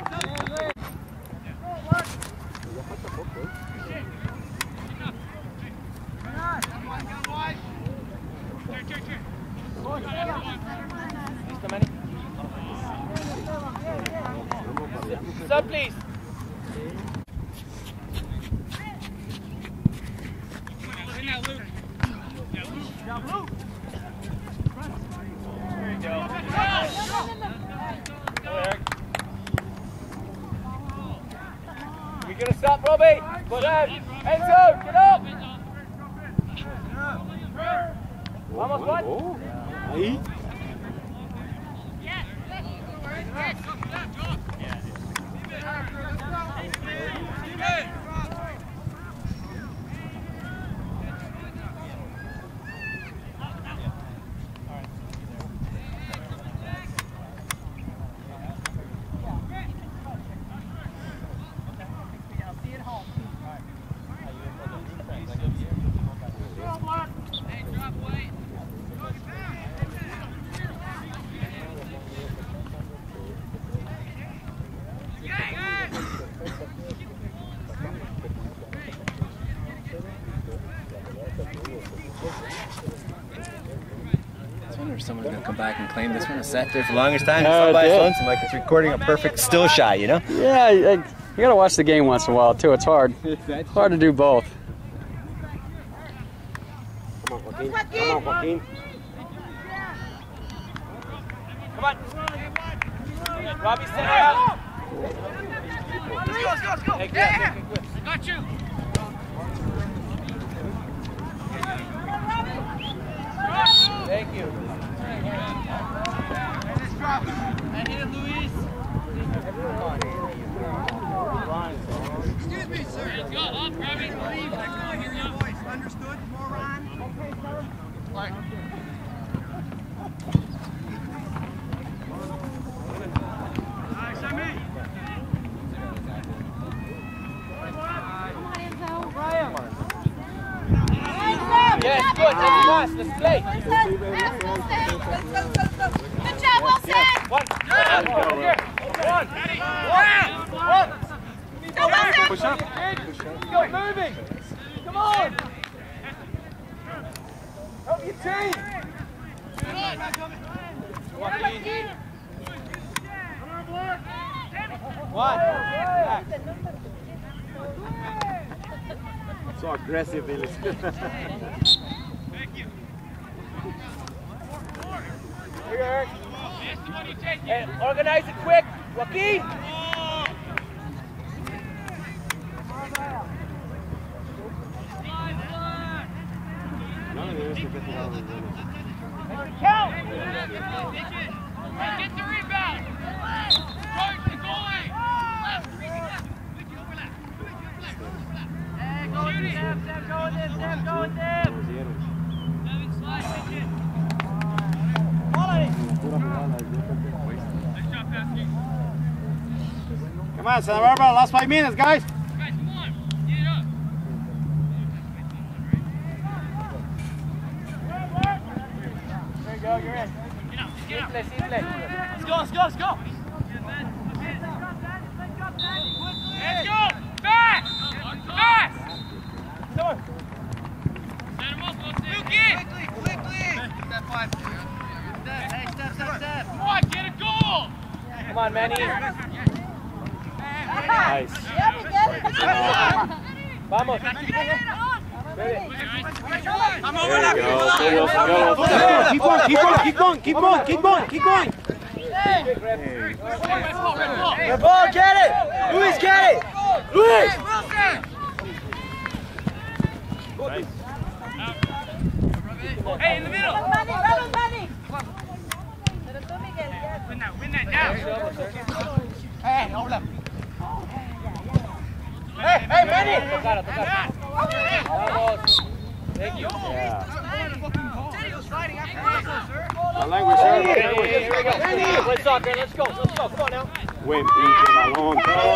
Sir, please. We're gonna stop, Robbie. Go ahead. Enzo, get up. Vamos, Juan. Ahí. Someone's gonna come back and claim this one. I sat there for the longest time. Uh, it's by its phone, so like it's recording a perfect still shot, you know? Yeah, I, you gotta watch the game once in a while too. It's hard. It's hard to do both. Come on, Joaquin. Come on, Joaquin. Come on. Robbie, send her out. Let's go, let's go, let's go. Hey, good, Yeah. good, good, good. Got you. Thank you. I hit it, Luis. Excuse me, sir. Let's go up, Robbie. Leave. I can't hear your voice. Understood? More Ron? Okay, sir. Right. Nice, I mean. Yes, good. Take it fast. Let's play. Good job, Wilson! One. One. Here. One. One. One. Go, Wilson! Push up. Go, moving. Come on. Help your team. One. Back. So aggressive, Billy. Here. Hey, organize it quick. Joaquin. None of Count! Get the rebound! Charge the goalie! Hey, go with them, Sam, go with them, Sam, go with them! Seven slide, Pickett! Come on, Santa Barbara, last five minutes, guys. Guys, come on, get it up! There you go, you're in. Get out, get out! Let's go, let's go, let's go! Let's go! Fast! Fast! Come on. Set him up, Luke in! Quickly, quickly! Step five. Step, hey, step, step, step! Come on, get a goal! Come on, Manny. Nice. Vamos. I'm There you go. Go, Wilson, go, Wilson. Keep going, keep going, keep going, keep going, keep going, keep going. Red ball, get it! Luis, get it! Luis! Nice. Hey, in the middle! Manny, run, Manny! Win that, win that now! Hey, hold up. Hey, hey, Manny! Tocala, tocala. Vamos. Thank you. Yeah. La language, sir. Here we go. Let's soccer, let's go, let's go. Come on now. Buen pinche balón.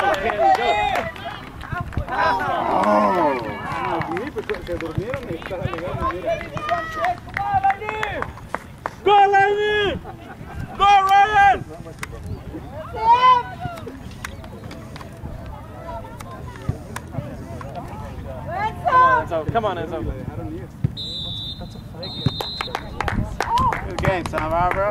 Go, Lenny! Go, Ryan! Come on, Enzo. Good game, Santa Barbara.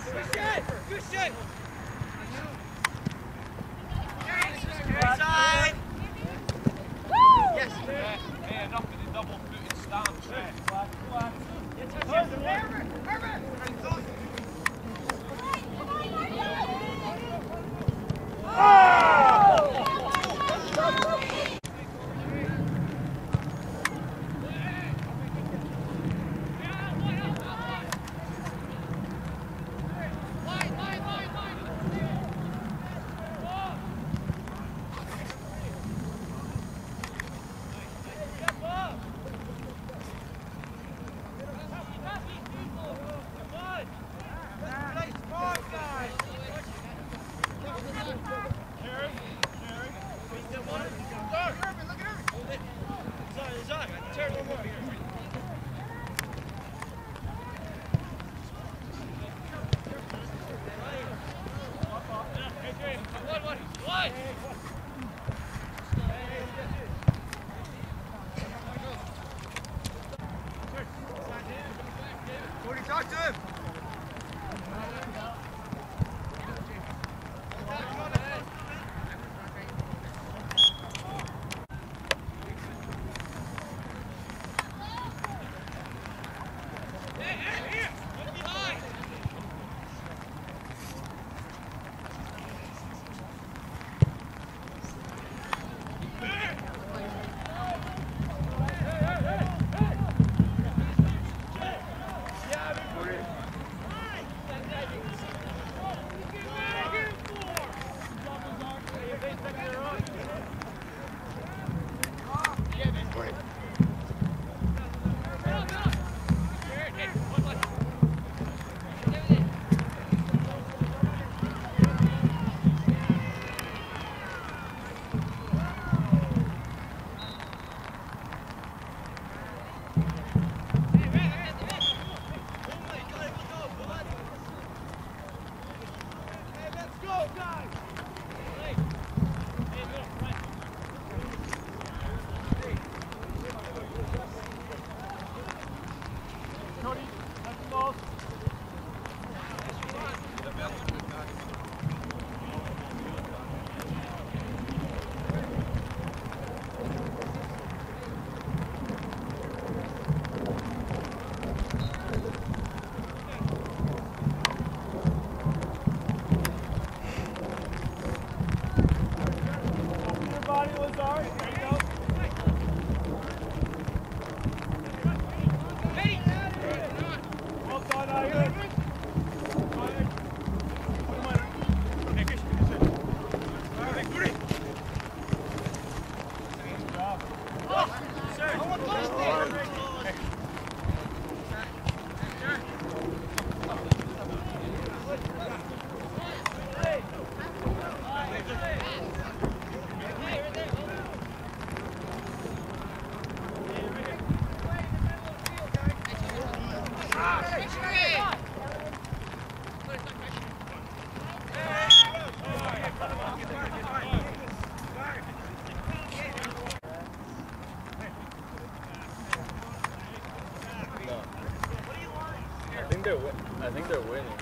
I think they're winning.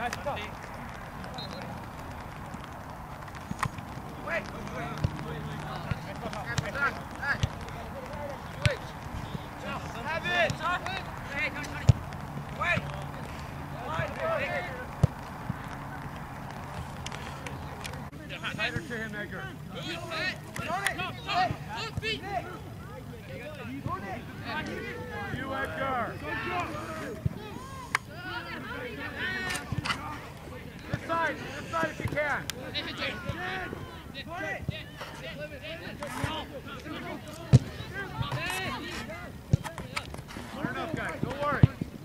Tighter to him, Edgar. You, Edgar. This side, this side if you can. Far enough, guys. Don't worry.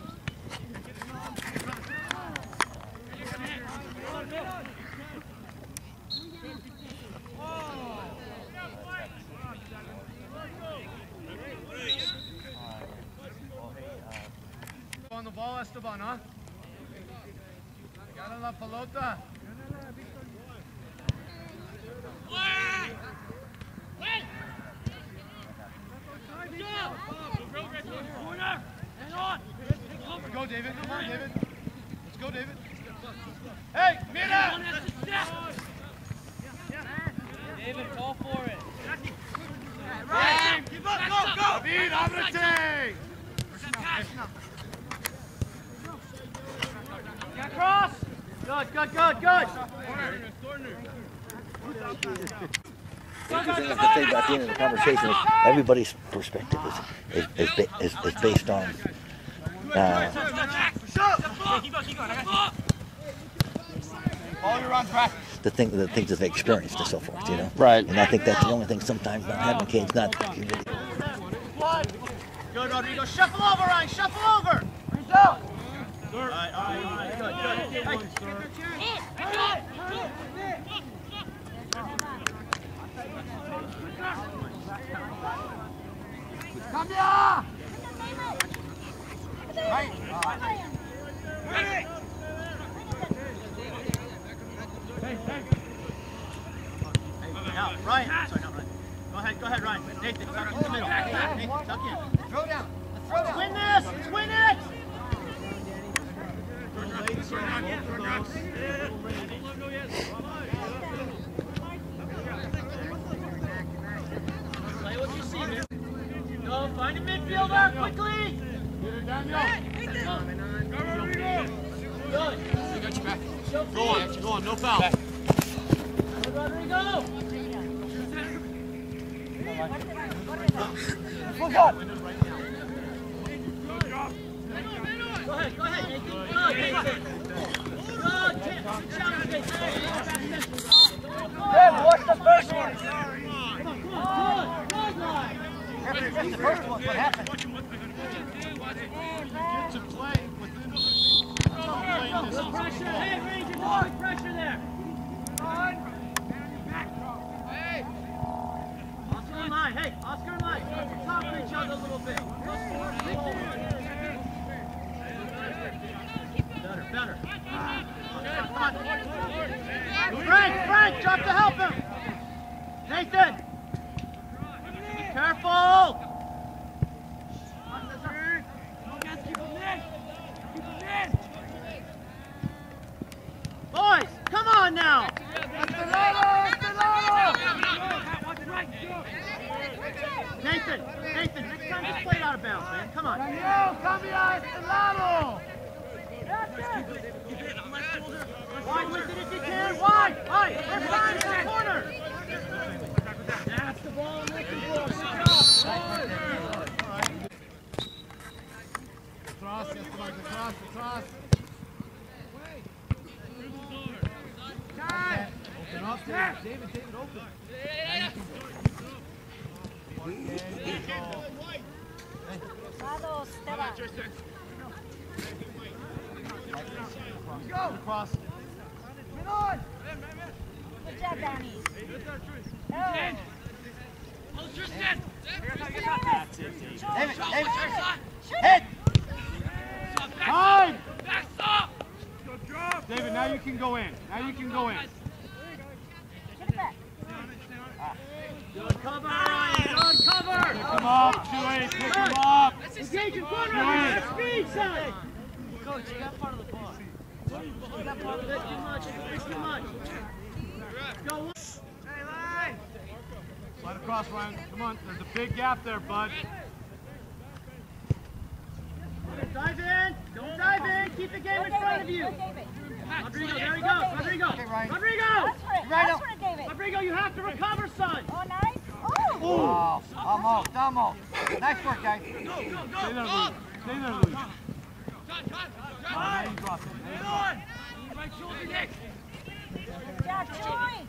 On the ball, Esteban, huh? Got la pelota. Let's go, David. Come on, David. Let's go, David. Hey, mira! David, call for it. Right. Keep up, go, go! David, ábrete! Got cross. Good, good, good, good. I think the thing about the end of the conversation is everybody's perspective is is, is, is, is based on uh, All your run practice. the thing, the things that they experienced and so forth, you know. Right. And I think that's the only thing sometimes not having kids not. Good, Rodrigo. Shuffle over, Ryan. Shuffle over. Out. All right, all right, all right. Good, good. Hey. Come here. Right. Ready. Hey, hey. Now, Ryan. Sorry, not Ryan. Go ahead, go ahead, Ryan. Nathan, tuck in the middle. Nathan, tuck in. Throw down. Let's throw down. Win this. Let's win it. Play what you see, man. Go find a midfielder quickly. Get it down, Good. We got you back. Go on, go on, no foul. Good, Rodrigo. Push on. Go ahead, go ahead, Nathan. Good, Nathan. Good, Tim. Good challenge, Nathan. Tim, watch the first one. Good, good line. That's the first one. What happened? Get to play within the Pressure. Hey, Ranger, no pressure there. Hey! Oscar and Mike, hey, Oscar and Mike, talk to each other a little bit. Better, better. Frank, Frank, drop to help him. Nathan, be careful. Boys, come on now. Nathan, Nathan, next time just play it out of bounds, man. Come on. Daniel, cambia este lado. Wide with it if you can. Wide, wide. Left side in the corner. That's the ball I'm looking for. Atrás, Esteban, atrás, atrás. Open up, David, David, David, open. Vamos, Stella. Go! Cross. Good job, Danny. Oh. David, David, hit! Time! David, now you can go in. Now you can go in. Get it back. Good cover, Ryan. Good cover. Pick him up, two eight, pick him up. Engage in corner. Speed side. Coach, you got part of the ball. Slide across, Ryan. Come on. There's a big gap there, bud. Dive in. Don't dive in. Keep the game in front of you. Rodrigo, there he goes. Rodrigo. Okay, Ryan. Rodrigo. That's for it. Right That's up. for it, David. Rodrigo, you have to recover, son. Oh, nice. Oh. Oh, almost, almost. Nice work, guys. Go, go, go. Stay there, Louis. Stay there, Louis. Oh, now you drop it. Now you drop it. Right shoulder, Nick. Jack, join.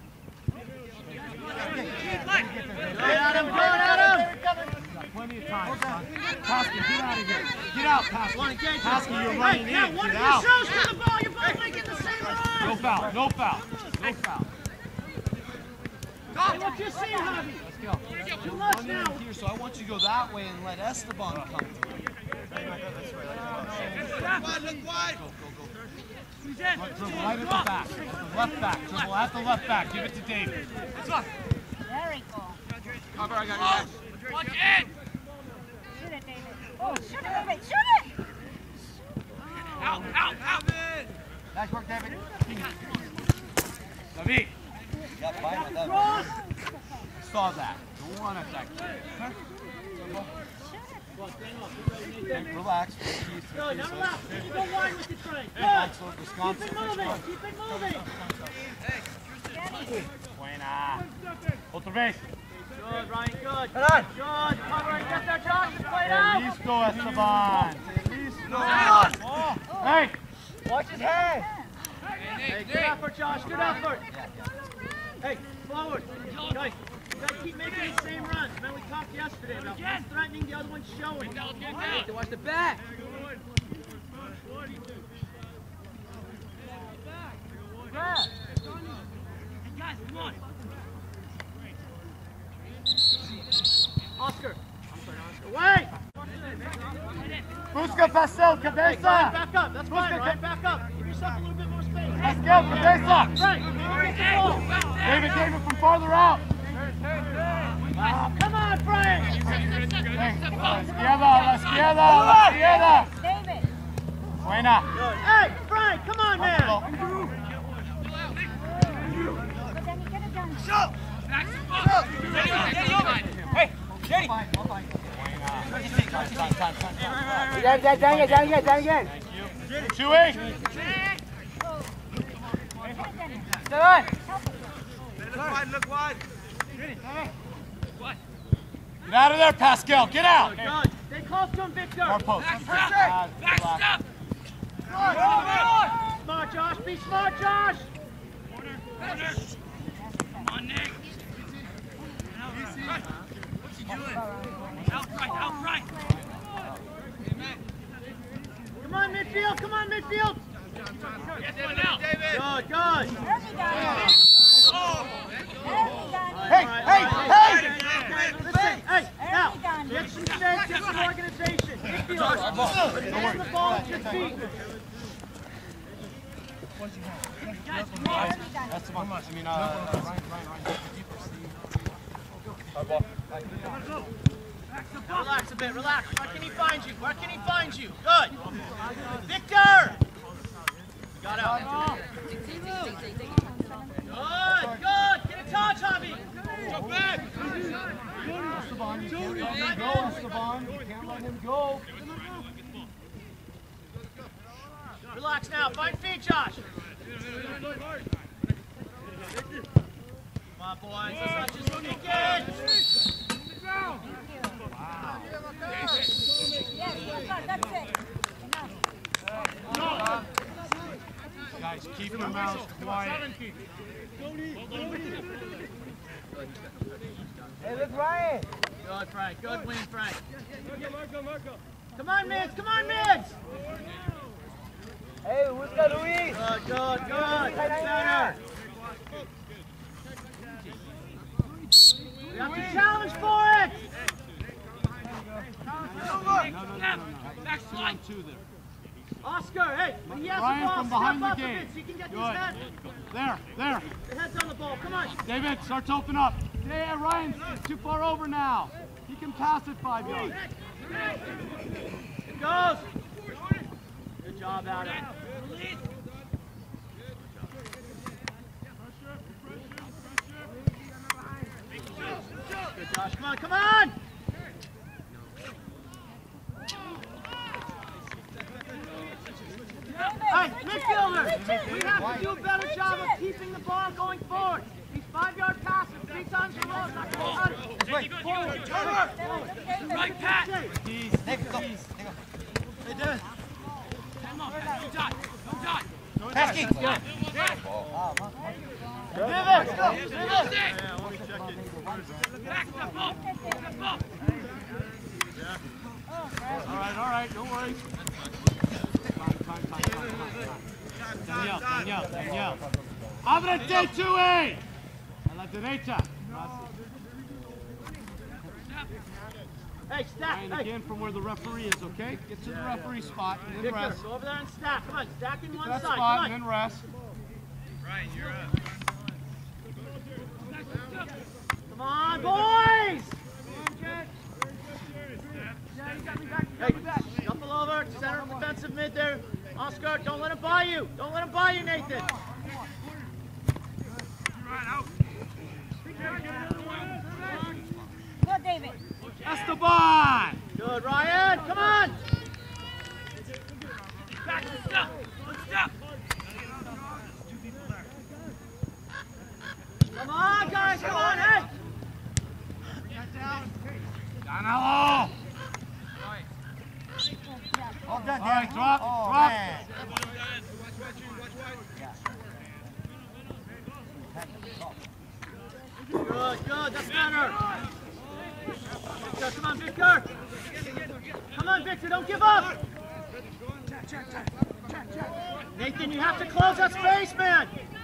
Go, Adam. Go, Adam. Plenty of time, son. Pascal, get out of here. Get out, Pascal. Pascal, you're running Hey, now in. one Get of your out. shows to the ball. You're both making the same run. No foul, no foul, no foul. Hey, what you see, Javi? Let's go. Too much now. Here, so I want you to go that way and let Esteban come through. Look wide. Look, dribble right at the back. The left back. Dribble at the left back. Give it to David. Very cool. Cover, I got you guys. Watch it. Shoot it, David. Oh, shoot it, David. Shoot it. Out, out, out. Nice work, David. David. Got five of them. Saw that. Don't want it that quick. Okay, relax. Go, not relax. You go wide with your train. Good. Keep it moving. Keep it moving. Buena. Otra vez. Good, Ryan. Good. Good. Cover it. Get there, Josh. Just play it out. Listo, Esteban. Listo. Oh. Hey. Watch his head. Hey, good effort, Josh. Good effort. Hey, forward. Guys, you gotta keep making the same runs. Man, we talked yesterday about one's threatening, the other one's showing. Watch the back. Grab. Hey, guys, come on. Oscar. I'm sorry, Oscar. Wait! Busca, Pascal, Hey, cabeza. Ryan, back up. That's fine, Ryan. Back up. Give yourself a little bit more space. Pascal, cabeza. Right. Get the ball. David, David from farther out. Oh, come on, Frank. Hey, la izquierda, la izquierda, la izquierda. David. Buena. Hey, Frank, come on, man. But then you get it done. Hey, Jenny. Down, down, down again, down again, down again. Chewy. Stay on. Look wide, look wide. Get out of there, Pascal. Get out. Good. Stay close to him, Victor. More post. Back step. Smart, Josh. Be smart, Josh. Come on, Nick. What's he doing? Out right, out right. Come on, midfield. Come on, midfield. Get one out. Good, good. Early done. Oh. Early done. Hey, hey, hey. Listen, hey, now, Early done. get some space, get some organization. Midfield. Stand the ball at your feet. Early done. That's about much. I mean, uh, Ryan, Ryan, Ryan. Did you perceive? Relax a bit, relax. Where can he find you? Where can he find you? Good. Victor! Got out. Good, good. Get a touch, Javi. Go back. Esteban, you can't let him go, Esteban. You can't let him go. Relax now. Find feet, Josh. Come on, boys. Let's not just kick it. Yes, good, that's it. Enough. Guys, keep your mouths quiet. Hey, look, Ryan. Good, Frank. Good win, Frank. Come on, mids. Come on, mids. Hey, who's got Luis? Good, good, good. Center. We have to challenge for it. No, no, no, no, no. Back slide. Two there. Oscar, hey, when he has Ryan the ball, from behind step the up a game. bit so you can get Good. his head. There, there. The head's on the ball. Come on. David, start to open up. Yeah, Ryan's too far over now. He can pass it five yards. It goes. Good job, Adam. Good Josh, come on, come on! Hey, midfielder! We have to do a better job of keeping the ball going forward. These five-yard passes, three times in a row, is not going to cut it. Wait, forward, forward! Right, Pat! David, go. Hey, David. Come on, Pat. Good shot. Good shot. Pass, Keith. Go. David, go. David. Yeah, let me check it. Back, step up. Step up. All right, all right, don't worry. Daniel, Daniel, Daniel. Ábrete, Chuy! A la derecha. Hey, stack. And again from where the referee is, okay? Get to the referee spot and then Victor, rest. go over there and stack. Come on, stack in Get one that side. spot Come on. and then rest. Ryan, you're up. Come on, boys! Hey, shuffle over, center defensive mid there. Oscar, don't let him buy you. Don't let him buy you, Nathan. Go, David. Esteban! Good, Ryan. Come on! Back, stop. Stop. Come on, guys. Come on, hey! Danilo! All done, All right, drop, oh, drop. Man. Good, good, that's better. Victor, come on, Victor. Come on, Victor, don't give up. Nathan, you have to close that space, man.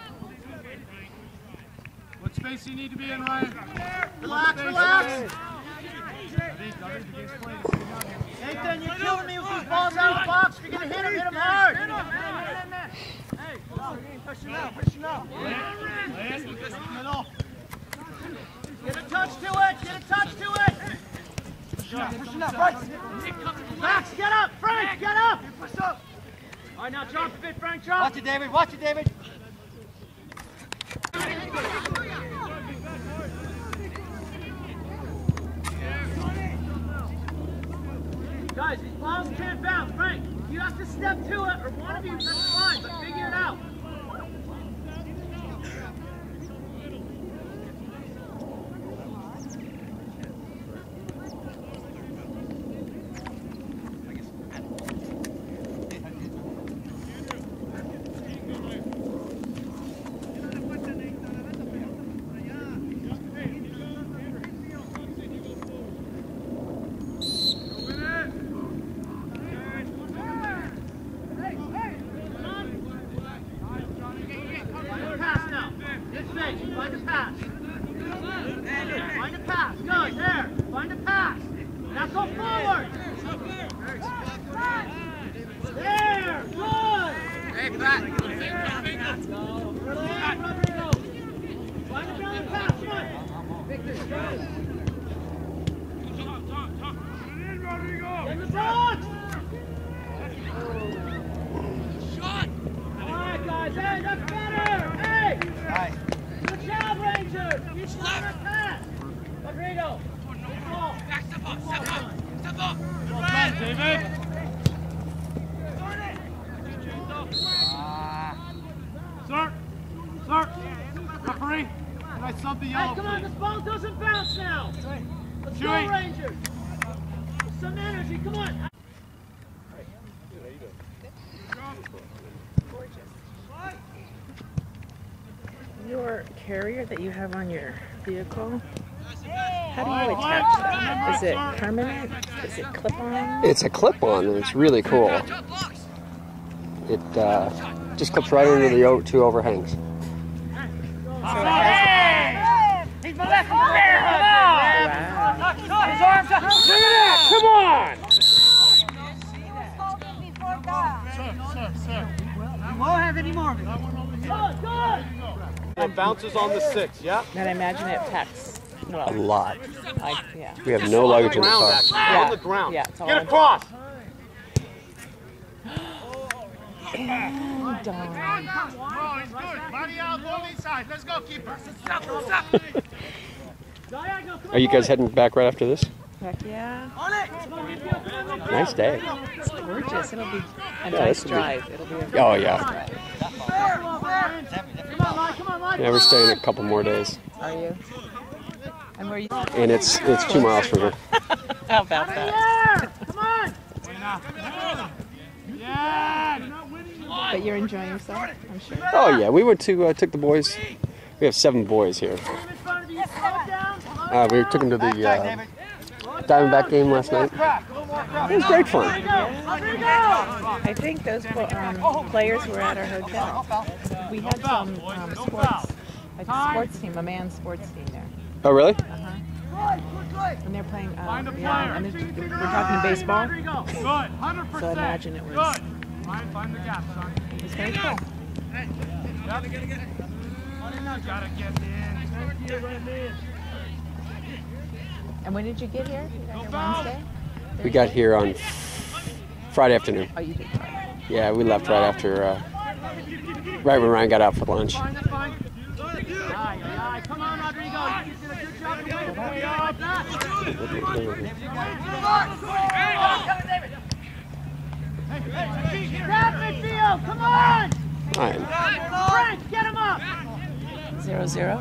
What space do you need to be in, Ryan? Relax, relax. Nathan, you're killing me with these balls out of the box. If you're going to hit him, hit him hard. Hey, push him out, push him out. Middle. Get a touch to it, get a touch to it. Push him out, push him out, right. Max, get up, Frank, get up. Push up. All right, now drop a bit, Frank, drop. Watch it, David, watch it, David. Guys, these balls can't bounce. Frank, you have to step to it, or one of you, that's fine, but figure it out. Carrier that you have on your vehicle, how do you attach that? Is it permanent? Is it clip-on? It's a clip-on and it's really cool. It uh, just clips right into the O two overhangs. So it has he's molesting the bear! Come on! His arms up! Look at that! Come on! Sir, sir, sir. We won't have any more of it. Good, good! It bounces on the six, yeah? And I imagine it packs A lot. I, yeah. We have no luggage in the car. Yeah. On the ground. Yeah, it's all Get on- across! And Dawn. Oh, he's good. Body out, ball inside. Let's go, keeper. Stop, stop. Are you guys heading back right after this? Heck yeah. Nice day. It's gorgeous. It'll be a Yeah, nice this will be- drive. It'll be a Oh, yeah. Yeah, we're staying a couple more days. Are you? And where you? And it's it's two miles from here. How about that? Come on. Yeah. But you're enjoying yourself, I'm sure. Oh, yeah. We went to, uh, took the boys. We have seven boys here. Uh, we took them to the uh, Diamondback game last night. It was great fun. I think those um, players were at our hotel. We had some um, sports, like a sports team, a man's sports team there. Oh, really? Uh-huh. And they're playing, uh, yeah, and they're, we're talking baseball. Good, one hundred percent. So I imagine it was, Good. Ryan, find the gap, son. it was very cool. Yep. Gotta get in. Gotta get in. And when did you get here? You got here Wednesday? We got here on Friday afternoon. Oh, you did Friday. Yeah, we left right after, uh, right when Ryan got out for lunch. Come on, Rodrigo. You did a good job of Grab midfield. Come on. Ryan. Frank, get him up. Zero, zero.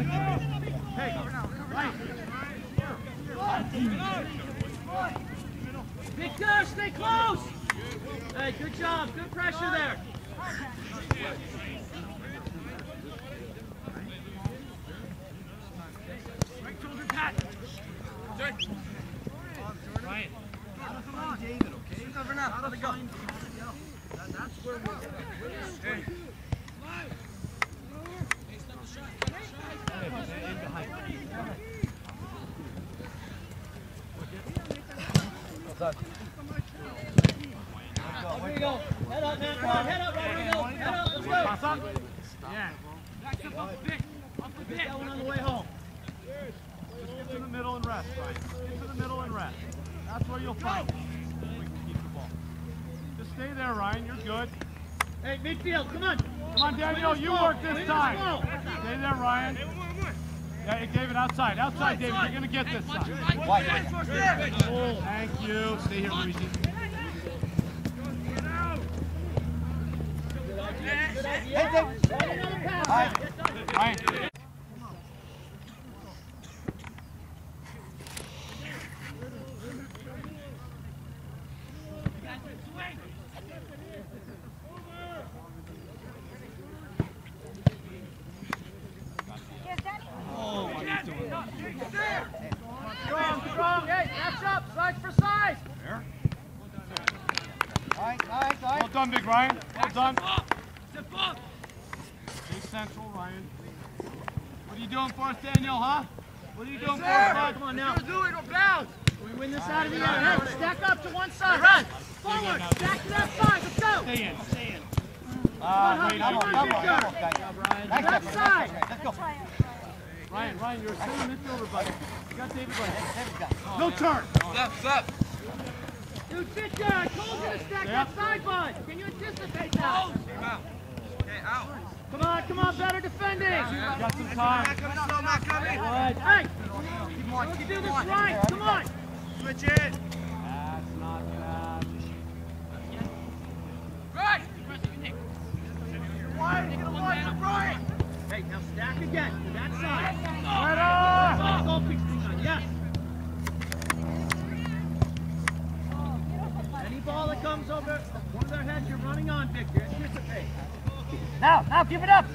Victor, stay close. Hey, good job. Good pressure there. Right shoulder pat. Ryan. David, okay? Cover now. Let it go. That's where we're going. There you go. Head up, man. Come on, head up, Rodrigo. Head up, let's go. Pass up. Yeah. Back up, up the bit. Up the bit. That one on the way home. Just get to the middle and rest, Ryan. Get to the middle and rest. That's where you'll find it. We can keep the ball. Just stay there, Ryan. You're good. Hey, midfield, come on. Come on, Daniel. You work this time. Stay there, Ryan. Yeah, hey, David, outside. Outside, David. You're going to get this side. Oh, thank you. Stay here, Luigi. Hey, David. Ryan. Strong, strong. Hey, match up. Size for size. Well done, Big Ryan. Well done. Stay central, Ryan. What are you doing for us, Daniel, huh? What are you doing for us, bud? Come on now. Do it or bounce. We win this out of the air. Hey, stack up to one side. Run. Forward. Stack to that side. Let's go. Stay in, stay in. Uh, wait, come on, left side. Let's go. Ryan, Ryan, you're a center midfielder, buddy. You got David right. No turn. Step, step. Dude, sit there. I told you to stack that side, bud. Can you anticipate that? Come on, come on, better defending. Got some time. Good. Hey, you can do this right. Come on. Switch it. That's not bad. Right. Hey, now stack again to that side. Right on. Yes. Any ball that comes over one of their heads, you're running on, Victor. Anticipate. Now, now, give it up.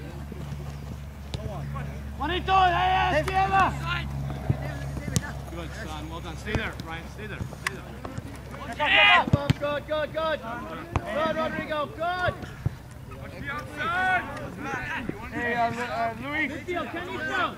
Juanito, ahí izquierda. Good, son. Well done. Stay there, Ryan. Stay there. Stay there. Yeah. Good, good, good. Good, Rodrigo. Good. Hey, uh, uh, Louis. Midfield, can you throw?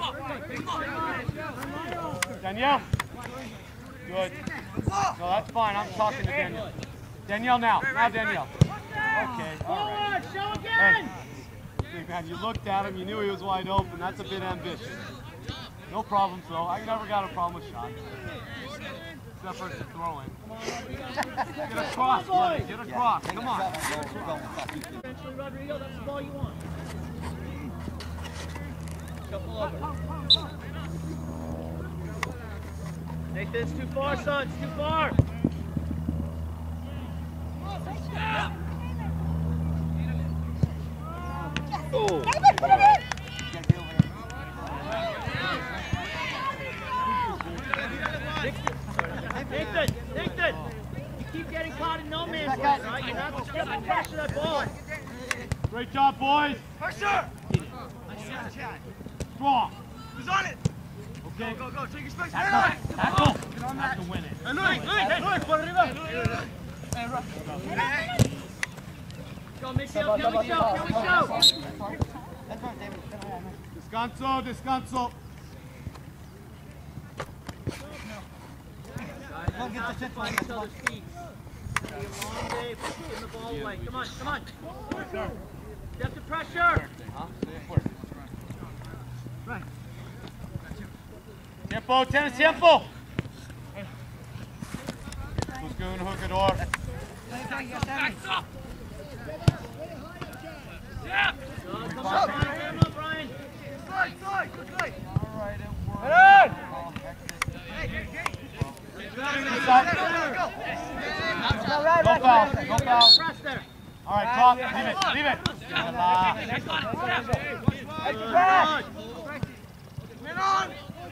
Danielle. Good. No, that's fine. I'm talking to Danielle. Danielle now. Now, Danielle. Okay. All right. Forward, show again. Hey, man, you looked at him. You knew he was wide open. That's a bit ambitious. No problem, though. I never got a problem with shots. Except for the throwing. Get across, buddy. Get across. Come on. Eventually, Rodrigo, that's the ball you want. Shuffle over. Nathan, it's too far, son. It's too far. Oh. Nathan, Nathan, you keep getting caught in no man's land, right? You're not supposed to pressure that ball. Great job, boys. Pressure! Strong. Who's on it? Okay. Go, go, go. Take your space. Tackle. Tackle. Have to win it. Hey, Luis, Luis, hey, Luis, por arriba. Go, Michelle, go, Michelle, go, Michelle. Descanso, descanso. Come on, get the shit on each other's feet. It's gonna be a long day. Push the ball away. Come on, come on. Get the pressure. Right. Tiempo, tennis, tiempo. Busca un jugador. Yeah. Come on, Brian. Come on, Brian. Slide, slide, good slide. All right, it works. Hey, hey, hey. Go foul, go foul. All right, talk, leave it, leave it. Win on.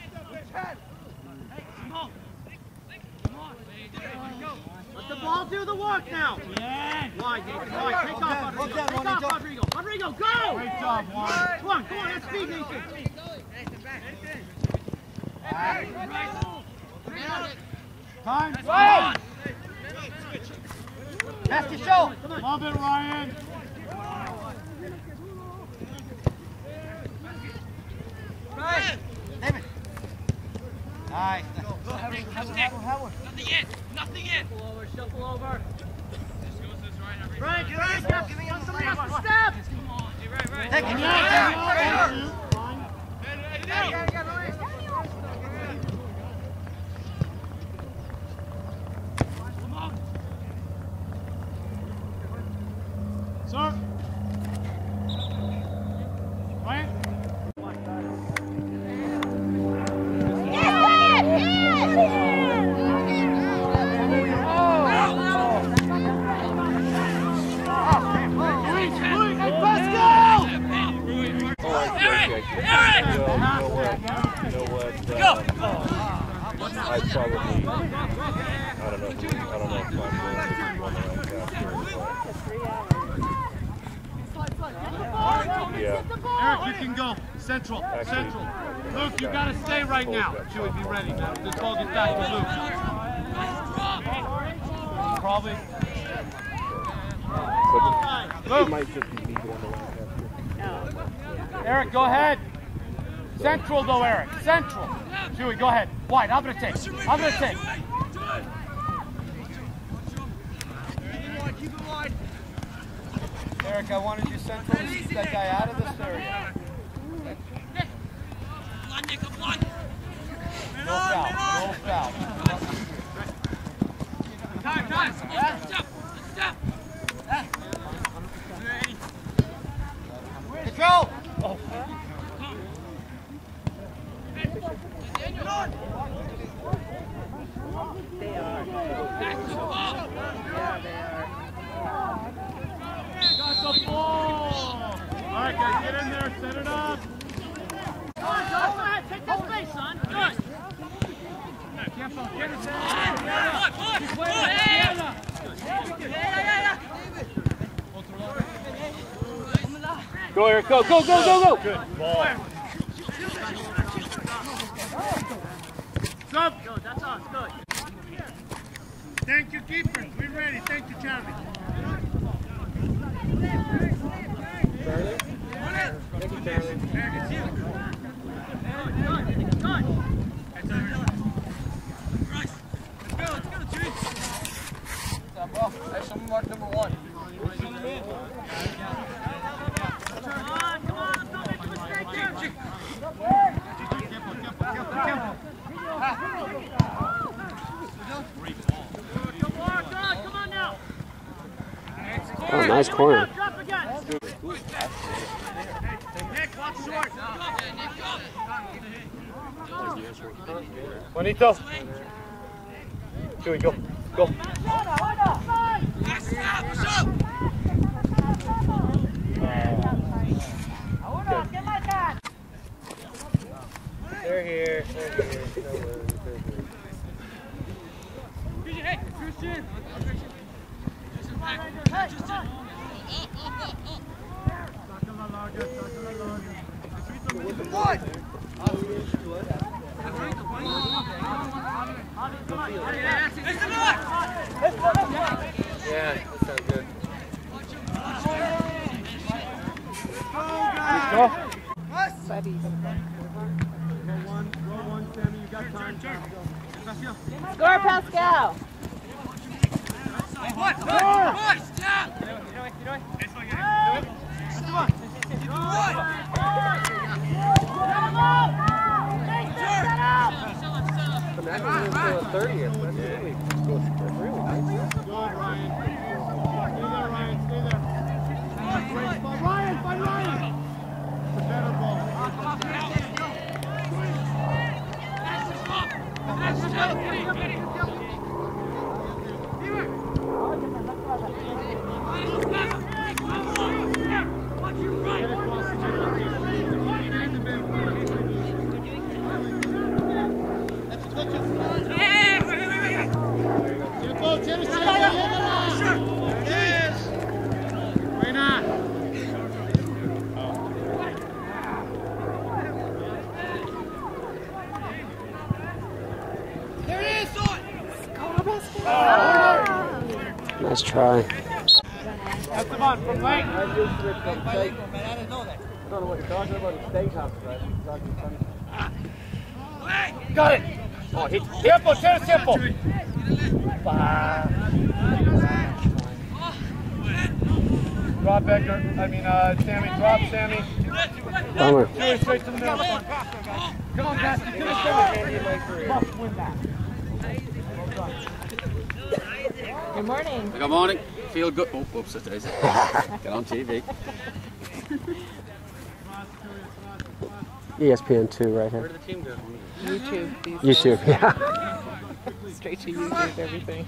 Let the ball do the work now. Wide, Nathan, wide. Take off, Rodrigo. Take off, Rodrigo. Rodrigo, go! Great job, Juan. Come on, come on, that's speed, Nathan. Time. Right. Pass to show. Love it, Ryan. Right. David. Nice. Nothing in. Nothing in. Shuffle over. Shuffle over. Frank, Frank, want somebody else to step. Right, right. Take it. Sir. Ryan. I probably, I don't know, if, I don't know if I'm going to be one of them after. Yeah. Eric, you can go. Central, Actually, central. Luke, you gotta stay right now. Chewy, be ready now. The ball gets back to Luke. Probably. But it might just be me going to one. Eric, go ahead. Central though, Eric. Central. Chewy, go ahead. Wide. I'm gonna take. I'm gonna take. Eric, I wanted you central to keep that guy out of this area. No foul. No foul. Time, time. Step. Step. Control. Oh. They are. Yeah, they are. Got the ball! Alright guys, get in there, set it up! Come on, go ahead, take that space, son. Good. Tiempo, get it there! Go, Eric, go, go, go, go, go! Good ball. Sub. Good, that's us, good. Thank you, keepers. We're ready. Thank you, Charlie. Charlie? Thank you, Charlie. That's mark number one. Come on, come on, let's not make a mistake here. Careful, careful, careful, careful. nice corner. Juanito. Here we go. Go. They're here. They're here. Hey, Christian. Yeah, that sounds good. Go. Buddy. Go one, go one, Sammy. You got time. Score, Pascal. thirtieth. Good, Ryan. Stay there, Ryan. Stay there. Great spot. Ryan, find Ryan. It's a better ball. Nice try. Esteban from late. I just ripped up steak. I don't know what you're talking about. The steakhouse, right? Got it. Oh, hit. Tiempo, tiempo, tiempo. Drop Edgar. I mean, uh, Sammy. Drop Sammy. Bummer. Straight to the middle. Come on, guys. Get us going. Must win that. Good morning. Good morning. Feel good. Oh, oops, it is. Get on T V. E S P N two right here. Where did the team go? YouTube. YouTube, yeah. Straight to YouTube, everything.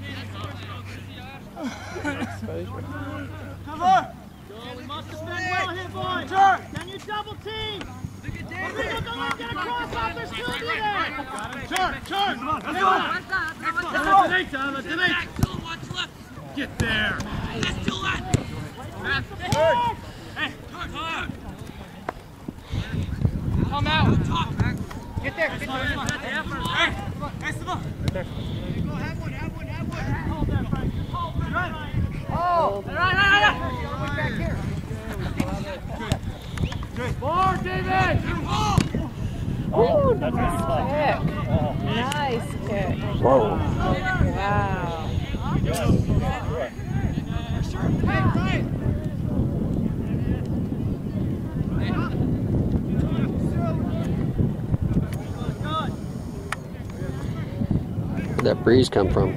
Exposure. Come on. We must have been well here, boys. Turn. Can you double team? Look at David. Look at get a cross off. There's two of you there. Turn, turn. Come on. Come on. Get there. Let's do that. Hey, turn, turn. Come out. Get there. Get there. Hey, Esteban. Go, have one, have one, have one. Hold that, Frank. Hold that, right. Oh, right, right, right. Back here. More, David. Oh, nice kick. Nice kick. Whoa. Wow. Where'd that breeze come from?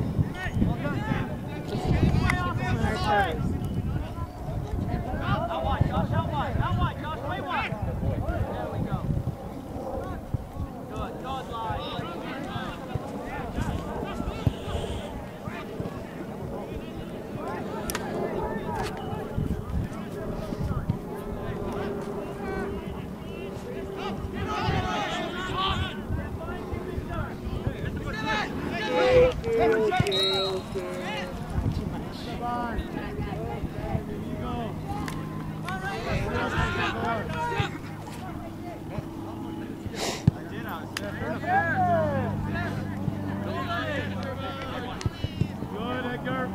Good, Edgar.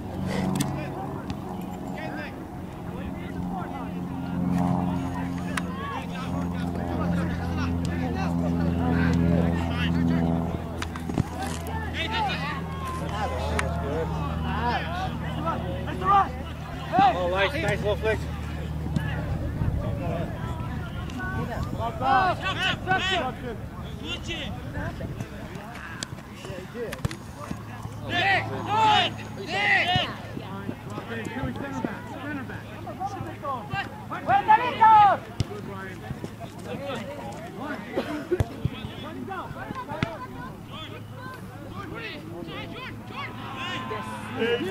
Oh, nice, nice little flick. Nick! Nick!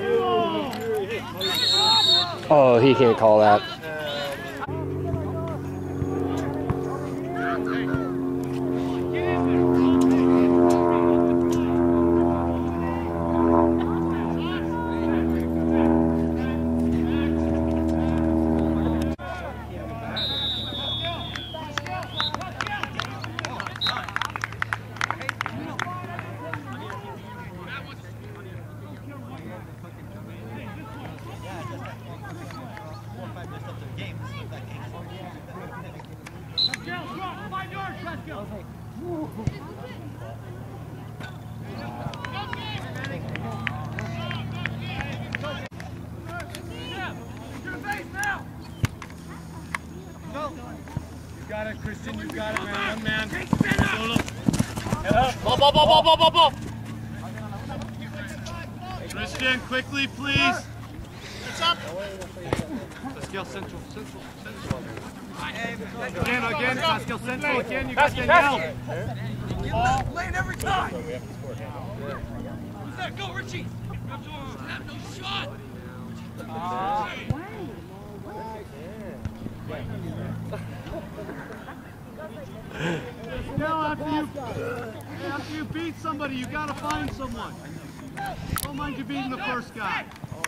Oh, he can't call that. Got it, Christian, you got it, man. One man. Solo. Ball, ball, ball, ball, ball, ball, ball. Christian, quickly, please. It's up. Pascal, central, central, central. Again, again, Pascal, central, again. You got Danielle. Lane every time. Go, Richie. Have no shot. Now after you, after you beat somebody, you gotta find someone. Don't mind you beating the first guy.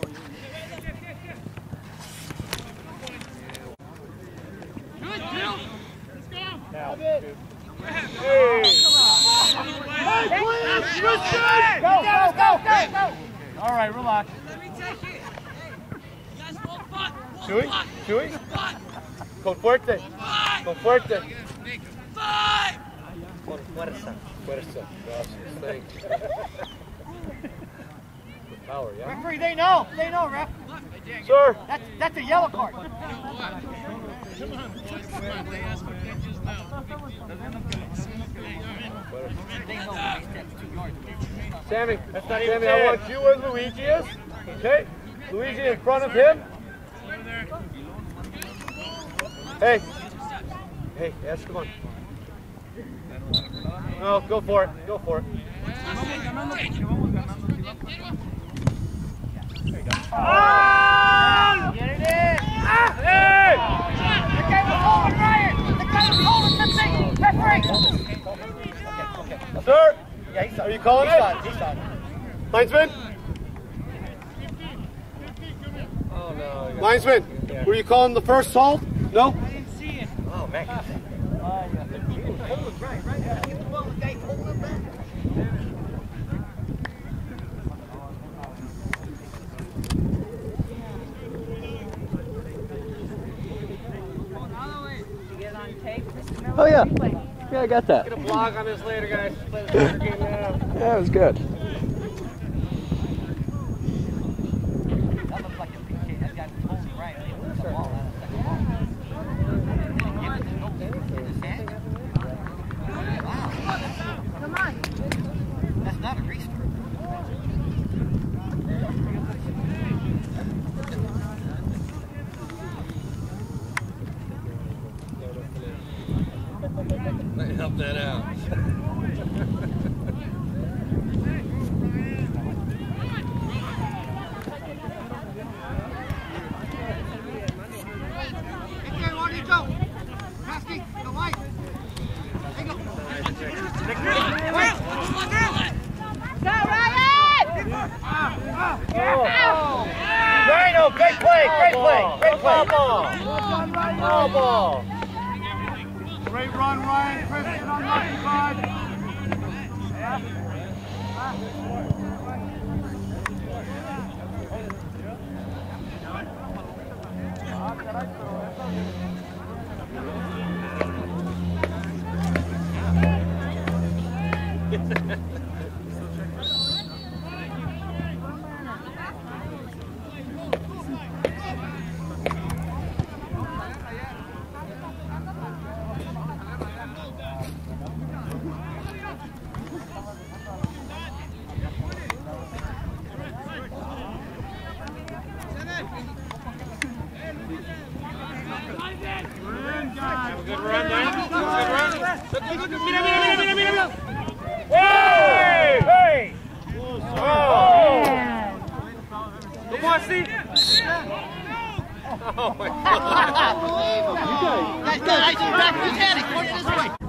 Good, Jill. Let's go. Now, hey. Hey, please, Christian! Go, go, go, go, go. All right, relax. Let me take it. Chewy, Chewy. Con fuerte. Con fuerte. Five. Con fuerza. Fuerza. Gracias. Thank you. With power, yeah? Referee, they know. They know, ref. Sir. That's, that's a yellow card. Sammy, that's not Sammy, I want you where Luigi is. Okay? Luigi in front of him. Hey. Hey, yes, come on. No, go for it. Go for it. Oh! Get it in! Ah! Hey! The guy was holding Ryan! The guy was holding the thing! Referee! Sir? Yeah, he's Are you calling he's it? Done. He's done. Linesman? Oh, no. Linesman, were you calling the first hold? No? I didn't see it. Oh, man. Oh, yeah. He was holding right, right? He was the guy holding him back. Oh yeah, yeah, I got that. Get a vlog on this later, guys. Play the soccer game now. Yeah, it was good. That looks like a P K. That guy was holding right. He moved the ball out of the second ball. Wow. Come on. That's not a restart. Help that out. Okay, where do you go? Kasky, the light. There you go. Go, Ryan! Rhino, great play, great play, great play. Ball. Ball. Ball. Great run, Ryan. Christian on ninety-five. Marcy. Oh my God. Guys, guys, back. Who's heading? Point it this way.